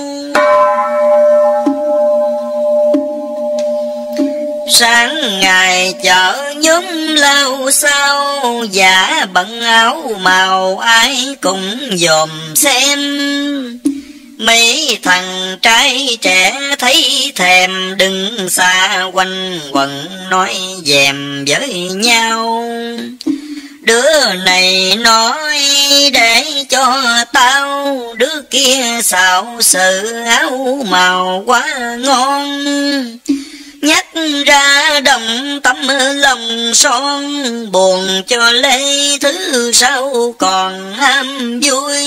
Sáng ngày chợ nhóm lao sao, giả bận áo màu ai cũng dòm xem. Mấy thằng trai trẻ thấy thèm, đứng xa quanh quẩn nói dèm với nhau. Đứa này nói để cho tao, đứa kia xạo sự áo màu quá ngon. Nhắc ra đồng tấm lòng son, buồn cho lê thứ sau còn ham vui.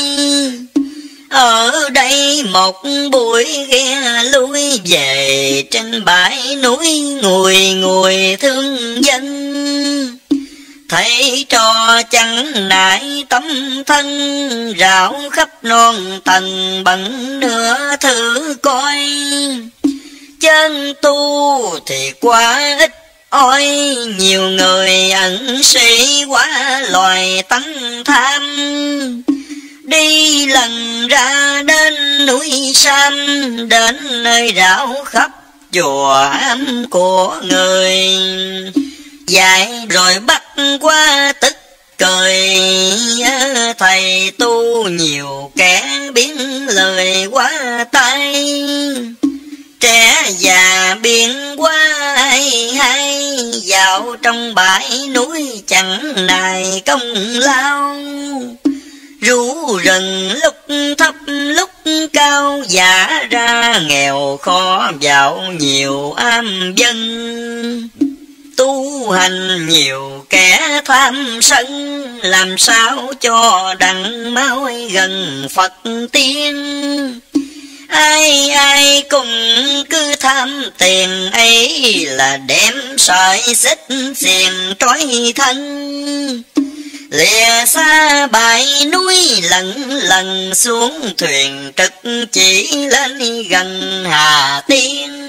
Ở đây một buổi ghe lui về, trên bãi núi ngùi ngùi thương dân. Thấy trò chẳng nại tấm thân, rảo khắp non tầng bận nửa thử coi. Chân tu thì quá ít ôi, nhiều người ẩn sĩ quá loài tăng tham. Đi lần ra đến núi Sam, đến nơi rảo khắp chùa am của người. Dạy rồi bắt qua tức cười, thầy tu nhiều kẻ biến lời quá tay. Trẻ già biên qua hay hay, dạo trong bãi núi chẳng nài công lao. Rú rừng lúc thấp lúc cao, giả ra nghèo khó dạo nhiều am dân. Tu hành nhiều kẻ tham sân, làm sao cho đặng mau gần Phật tiên. Ai ai cùng cứ tham tiền ấy, là đem sợi xích xiềng trói thân. Lìa xa bãi núi lần lần, xuống thuyền trực chỉ lên gần Hà Tiên.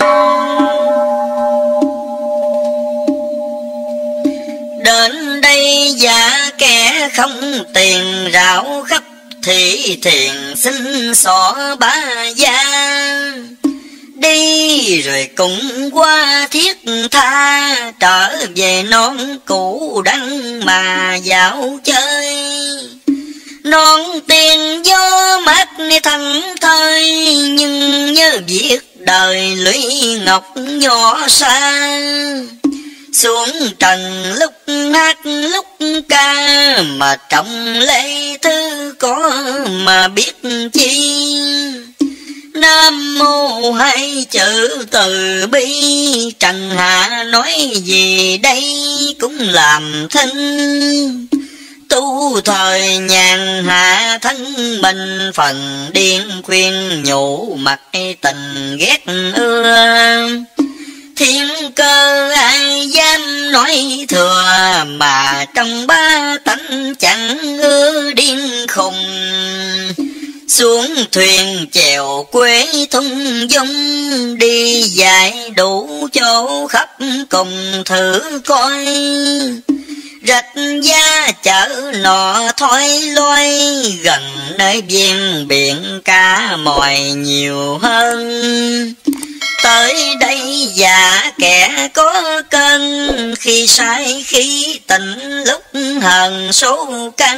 Đến đây giả kẻ không tiền, rảo khắp thị thiền xin xỏ bá gia. Đi rồi cũng qua thiết tha, trở về non cũ đắng mà dạo chơi. Non tiền gió mát thẳng thơi, nhưng nhớ việc đời lũy ngọc nhỏ xa. Xuống trần lúc hát lúc ca, mà trong lễ thư có mà biết chi. Nam mô hai chữ từ bi, trần hạ nói gì đây cũng làm thinh. Tu thời nhàn hạ thân mình, phần điên khuyên nhủ mặt tình ghét ưa. Thiên cơ ai dám nói thừa, mà trong ba tánh chẳng ưa điên khùng. Xuống thuyền chèo quê thung dung, đi dạy đủ chỗ khắp cùng thử coi. Rạch giá chở nọ thói loay, gần nơi ven biển cá mòi nhiều hơn. tới đây già kẻ có cân, khi sai khi tỉnh lúc hờn số căn.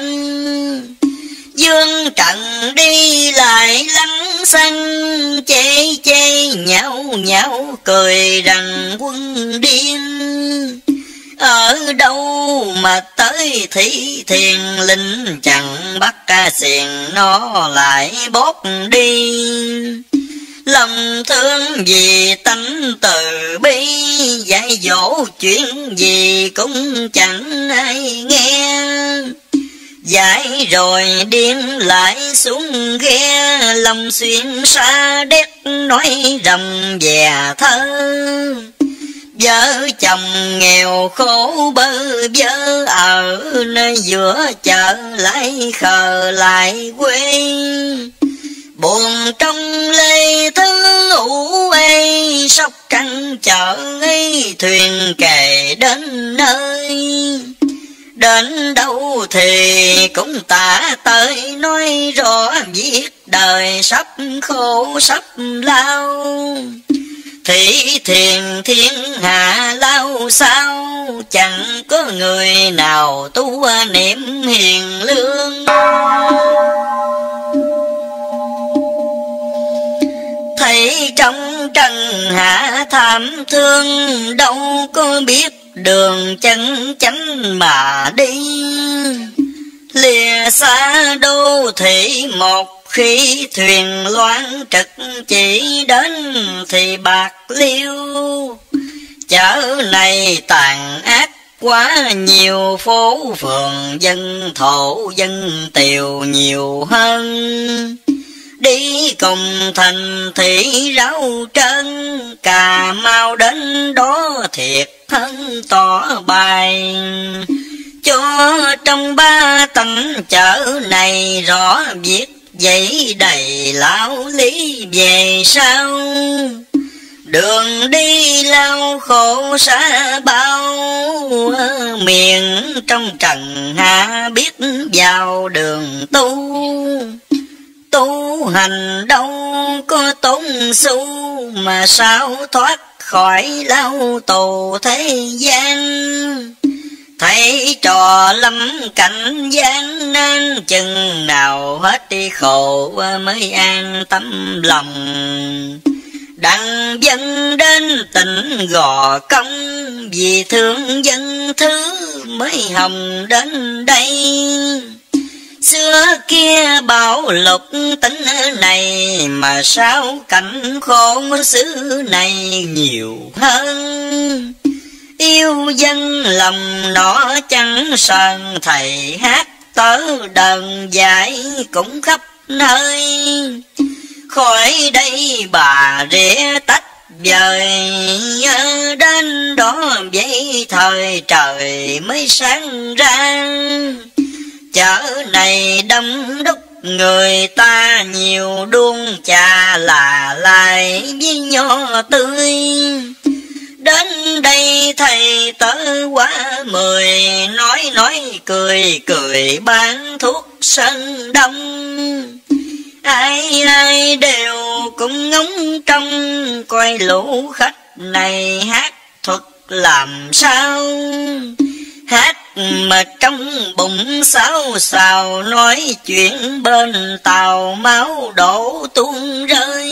Dương trận đi lại lăng xăng, chê chê nhau nhau cười rằng quân điên. Ở đâu mà tới thị thiền linh, chẳng bắt ca xiền nó lại bóp đi. Lòng thương vì tánh từ bi, dạy dỗ chuyện gì cũng chẳng ai nghe. Dạy rồi điên lại xuống ghe, lòng xuyên xa đét nói rầm về thơ. Vợ chồng nghèo khổ bơ vơ, ở nơi giữa chợ lại khờ lại quê. Buồn trong lê thứ ủ ê, sóc trăng chợ ấy thuyền kề đến nơi. Đến đâu thì cũng tả tới nói rõ, viết đời sắp khổ sắp lao. Thị thiền thiên hạ lao sao, chẳng có người nào tu niệm hiền lương. Thấy trong trần hạ thảm thương, đâu có biết đường chân chánh mà đi. Lìa xa đô thị một khi thuyền loan trực, chỉ đến thì Bạc Liêu. Chợ này tàn ác quá nhiều, phố phường dân thổ dân tiều nhiều hơn. Đi cùng thành thị rau trơn, Cà Mau đến đó thiệt thân tỏ bài. Cho trong ba tầng chợ này rõ viết vậy đầy lão lý về sau. Đường đi lao khổ xa bao, miền trong trần hạ biết vào đường tu. Tu hành đâu có tốn xu, mà sao thoát khỏi lao tù thế gian. Thấy trò lâm cảnh gian nan, chừng nào hết đi khổ mới an tâm lòng. Đặng dân đến tỉnh Gò Công, vì thương dân thứ mới hồng đến đây. Xưa kia bảo lục tính này, mà sao cảnh khổ xứ này nhiều hơn. Yêu dân lòng nó chẳng sờn, thầy hát tớ đờn dạy cũng khắp nơi. Khỏi đây bà rẽ tách vời, đến đó vậy thời trời mới sáng ra. Chợ này đông đúc người ta nhiều, đuông trà là lại với nho tươi. Đến đây thầy tớ quá mười, nói nói cười cười bán thuốc sân đông. Ai ai đều cũng ngóng trông, coi lũ khách này hát thuật làm sao. Hát mà trong bụng xáo xào, nói chuyện bên tàu máu đổ tuôn rơi.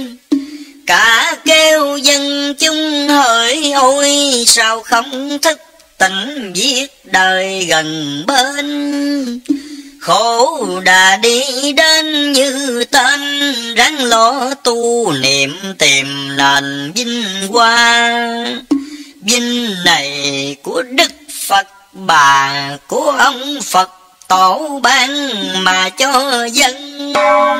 Cả kêu dân chúng hỡi ôi, sao không thức tỉnh viết đời gần bên. Khổ đã đi đến như tên, ráng lo tu niệm tìm nền vinh hoa. Vinh này của Đức Phật bà, của ông Phật tổ ban mà cho dân.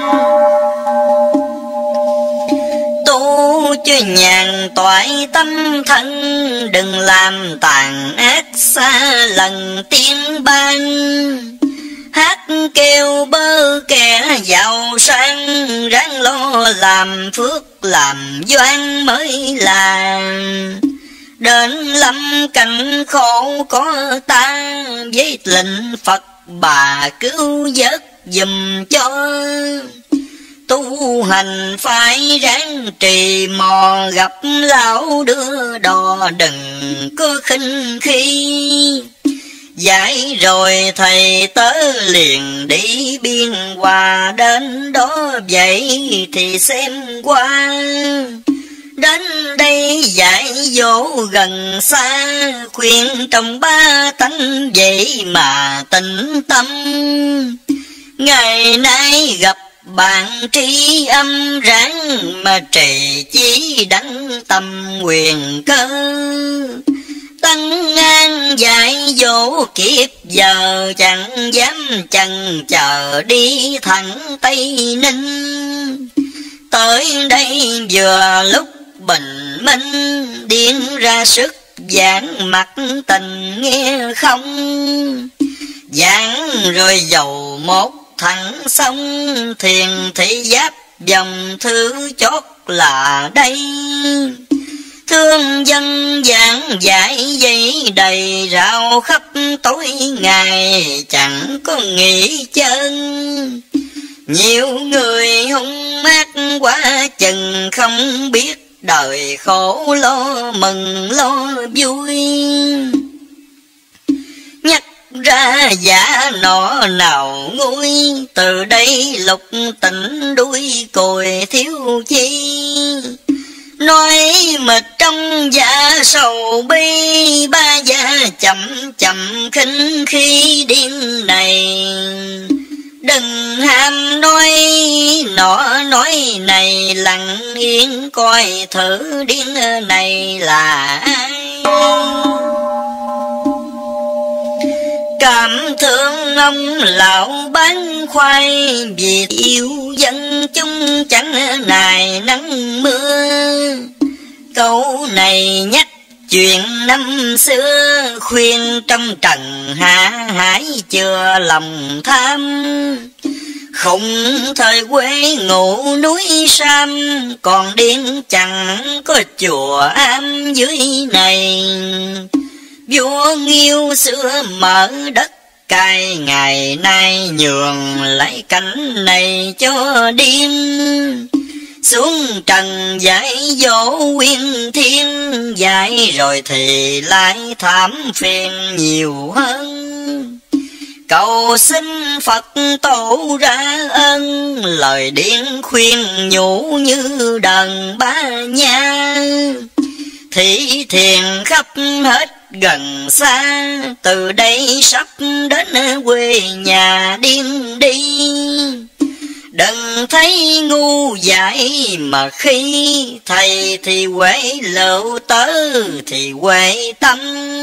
Tu cho nhàn toại tâm thân, đừng làm tàn ác xa lần tiếng ban. Hát kêu bơ kẻ giàu sang, ráng lo làm phước làm doan mới là. Đến lâm cảnh khổ có ta, với lệnh Phật bà cứu vớt giùm cho. tu hành phải ráng trì mò, gặp lão đưa đò đừng có khinh khi. Dạy rồi thầy tớ liền đi biên hòa, đến đó vậy thì xem qua. Đến đây dạy dỗ gần xa, khuyên trong ba tánh vậy mà tĩnh tâm. Ngày nay gặp bạn tri âm, ráng mà trì chí đắng tâm quyền cơ. Tăng an dạy dỗ kiếp giờ, chẳng dám chần chờ đi thẳng Tây Ninh. Tới đây vừa lúc bình minh, điên ra sức giảng mặt tình nghe không. Giảng rồi dầu một thẳng xong, thiền thị giáp dòng thứ chót là đây. Thương dân giảng dạy dây đầy rao khắp tối ngày, chẳng có nghỉ chân. Nhiều người hung ác quá chừng, không biết đời khổ lo mừng lo vui. Nhắc ra giả nọ nào nguôi, từ đây lục tỉnh đuôi cồi thiếu chi. Nói mệt trong dạ sầu bi, ba gia chậm chậm khinh khi điên này. Đừng ham nói nọ nói này, lặng yên coi thử điên này là ai. Cảm thương ông lão bán khoai, vì yêu dân chúng chẳng nài nắng mưa. Câu này nhắc chuyện năm xưa, khuyên trong trần hạ hải chưa lòng tham. Khủng thời quê ngủ núi Sam, còn điên chẳng có chùa am dưới này. Vua Nghiêu xưa mở đất cai, ngày nay nhường lại cảnh này cho điên. Xuống trần dạy dỗ quyên thiên, dạy rồi thì lại thảm phiền nhiều hơn. Cầu xin Phật tổ ra ân, lời điên khuyên nhủ như đàn ba nha. Thị thiền khắp hết gần xa, từ đây sắp đến quê nhà điên đi. Đừng thấy ngu dại mà khi, thầy thì quệ lộ tớ thì quệ tâm.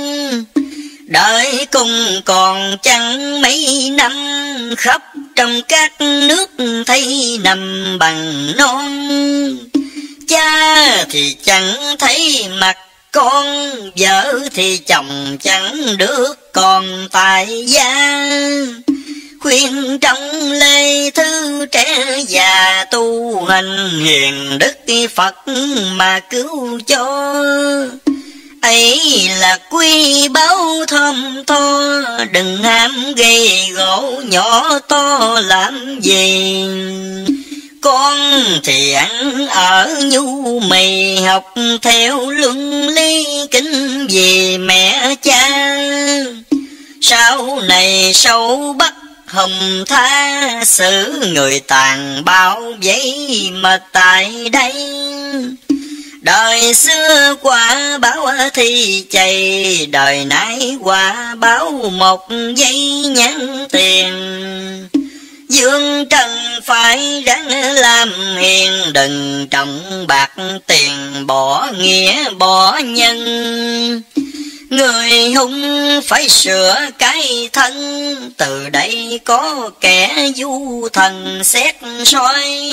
Đợi cùng còn chẳng mấy năm, khắp trong các nước thấy nằm bằng non. Cha thì chẳng thấy mặt con, vợ thì chồng chẳng được còn tại gia. Khuyên trong lê thư trẻ già, tu hành hiền đức Phật mà cứu cho. Ấy là quy báu thơm tho, đừng ham gây gỗ nhỏ to làm gì. Con thì ăn ở nhu mì, học theo luân lý kính về mẹ cha. Sau này sâu bắt hồng tha, xử người tàn bạo vậy mà tại đây. Đời xưa quả báo thì chày, đời nay quả báo một giây nhắn tiền. Dương trần phải ráng làm hiền, đừng trọng bạc tiền bỏ nghĩa bỏ nhân. Người hung phải sửa cái thân, từ đây có kẻ du thần xét soi.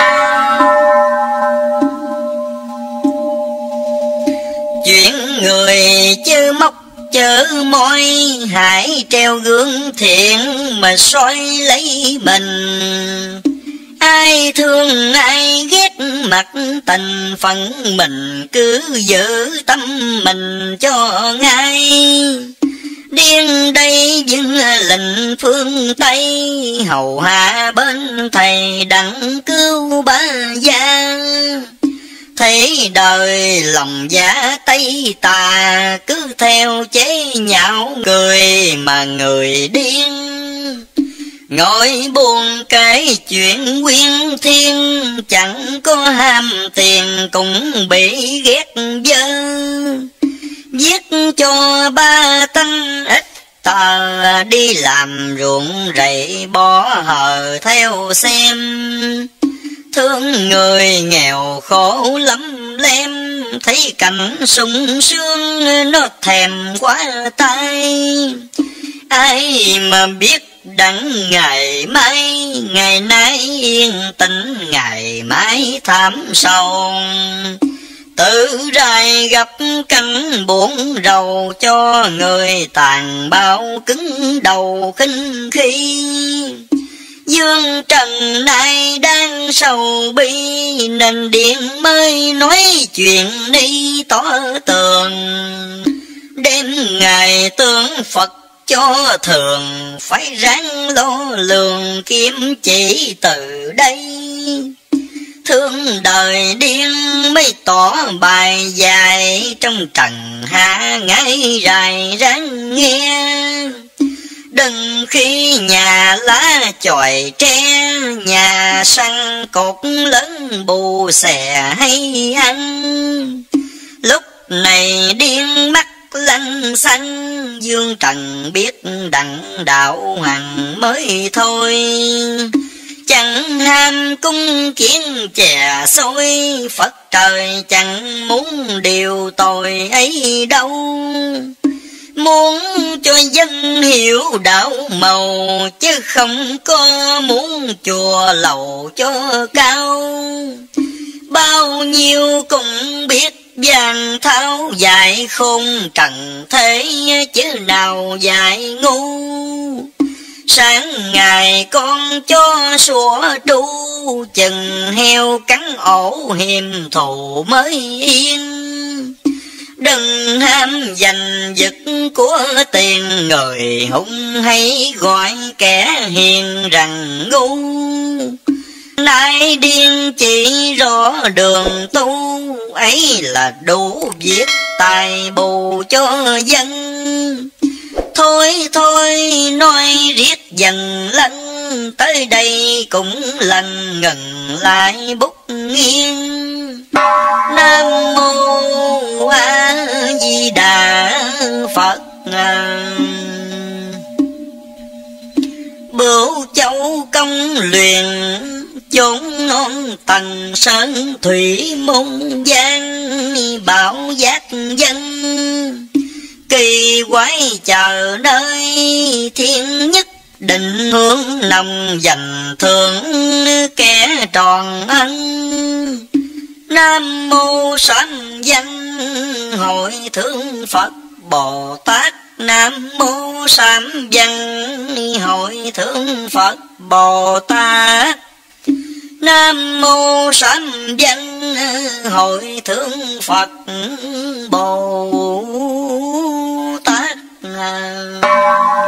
Chuyện người chớ móc chớ môi, hãy treo gương thiện mà soi lấy mình. Ai thương ai ghét mặt tình phận mình, cứ giữ tâm mình cho ngay. Điên đây dưng lệnh phương Tây, hầu hạ bên thầy đặng cứu ba gia. Thấy đời lòng giả Tây tà, cứ theo chế nhạo người mà người điên. Ngồi buồn cái chuyện nguyên thiên, chẳng có ham tiền cũng bị ghét dơ. Viết cho ba tăng ít tờ, đi làm ruộng rẫy bỏ hờ theo xem. Thương người nghèo khổ lắm lem, thấy cảnh sung sướng nó thèm quá tay. Ai mà biết đặng ngày mai, ngày nay yên tĩnh ngày mai thảm sầu. Tựrai gặp cảnh buồn rầu, cho người tàn bạo cứng đầu khinh khi. Dương trần nay đang sầu bi, nên điện mới nói chuyện đi tỏ tường. Đêm ngày tướng Phật cho thường, phải ráng lo lường kiếm chỉ từ đây. Thương đời điên mới tỏ bài dài, trong trần hạ ngay dài ráng nghe. Đừng khi nhà lá chòi tre, nhà săn cột lớn bù xè hay ăn. Lúc này điên mắt lăng xanh, dương trần biết đặng đạo hằng mới thôi. Chẳng ham cung kiến chè xôi, Phật trời chẳng muốn điều tội ấy đâu. Muốn cho dân hiểu đạo màu, chứ không có muốn chùa lầu cho cao. Bao nhiêu cũng biết vàng tháo dạy khôn trần thế, chứ nào dạy ngu. Sáng ngày con cho sủa tru, chừng heo cắn ổ hiềm thù mới yên. Đừng ham giành giật của tiền, người hung hay gọi kẻ hiền rằng ngu. Nay điên chỉ rõ đường tu, ấy là đủ việc tài bù cho dân. Thôi thôi nói riết dần lân, tới đây cũng lần ngừng lại bút nghiêng. Nam mô A Di Đà Phật. Bửu Châu công luyện, chốn non tầng sơn thủy môn gian. Bảo giác dân kỳ quái chờ nơi, thiên nhất định hướng nồng dành thương kẻ tròn ân. Nam mô sanh danh hội thượng Phật Bồ Tát. Nam mô sám văn hội thượng Phật Bồ Tát. Nam mô sám văn hội thượng Phật Bồ Tát.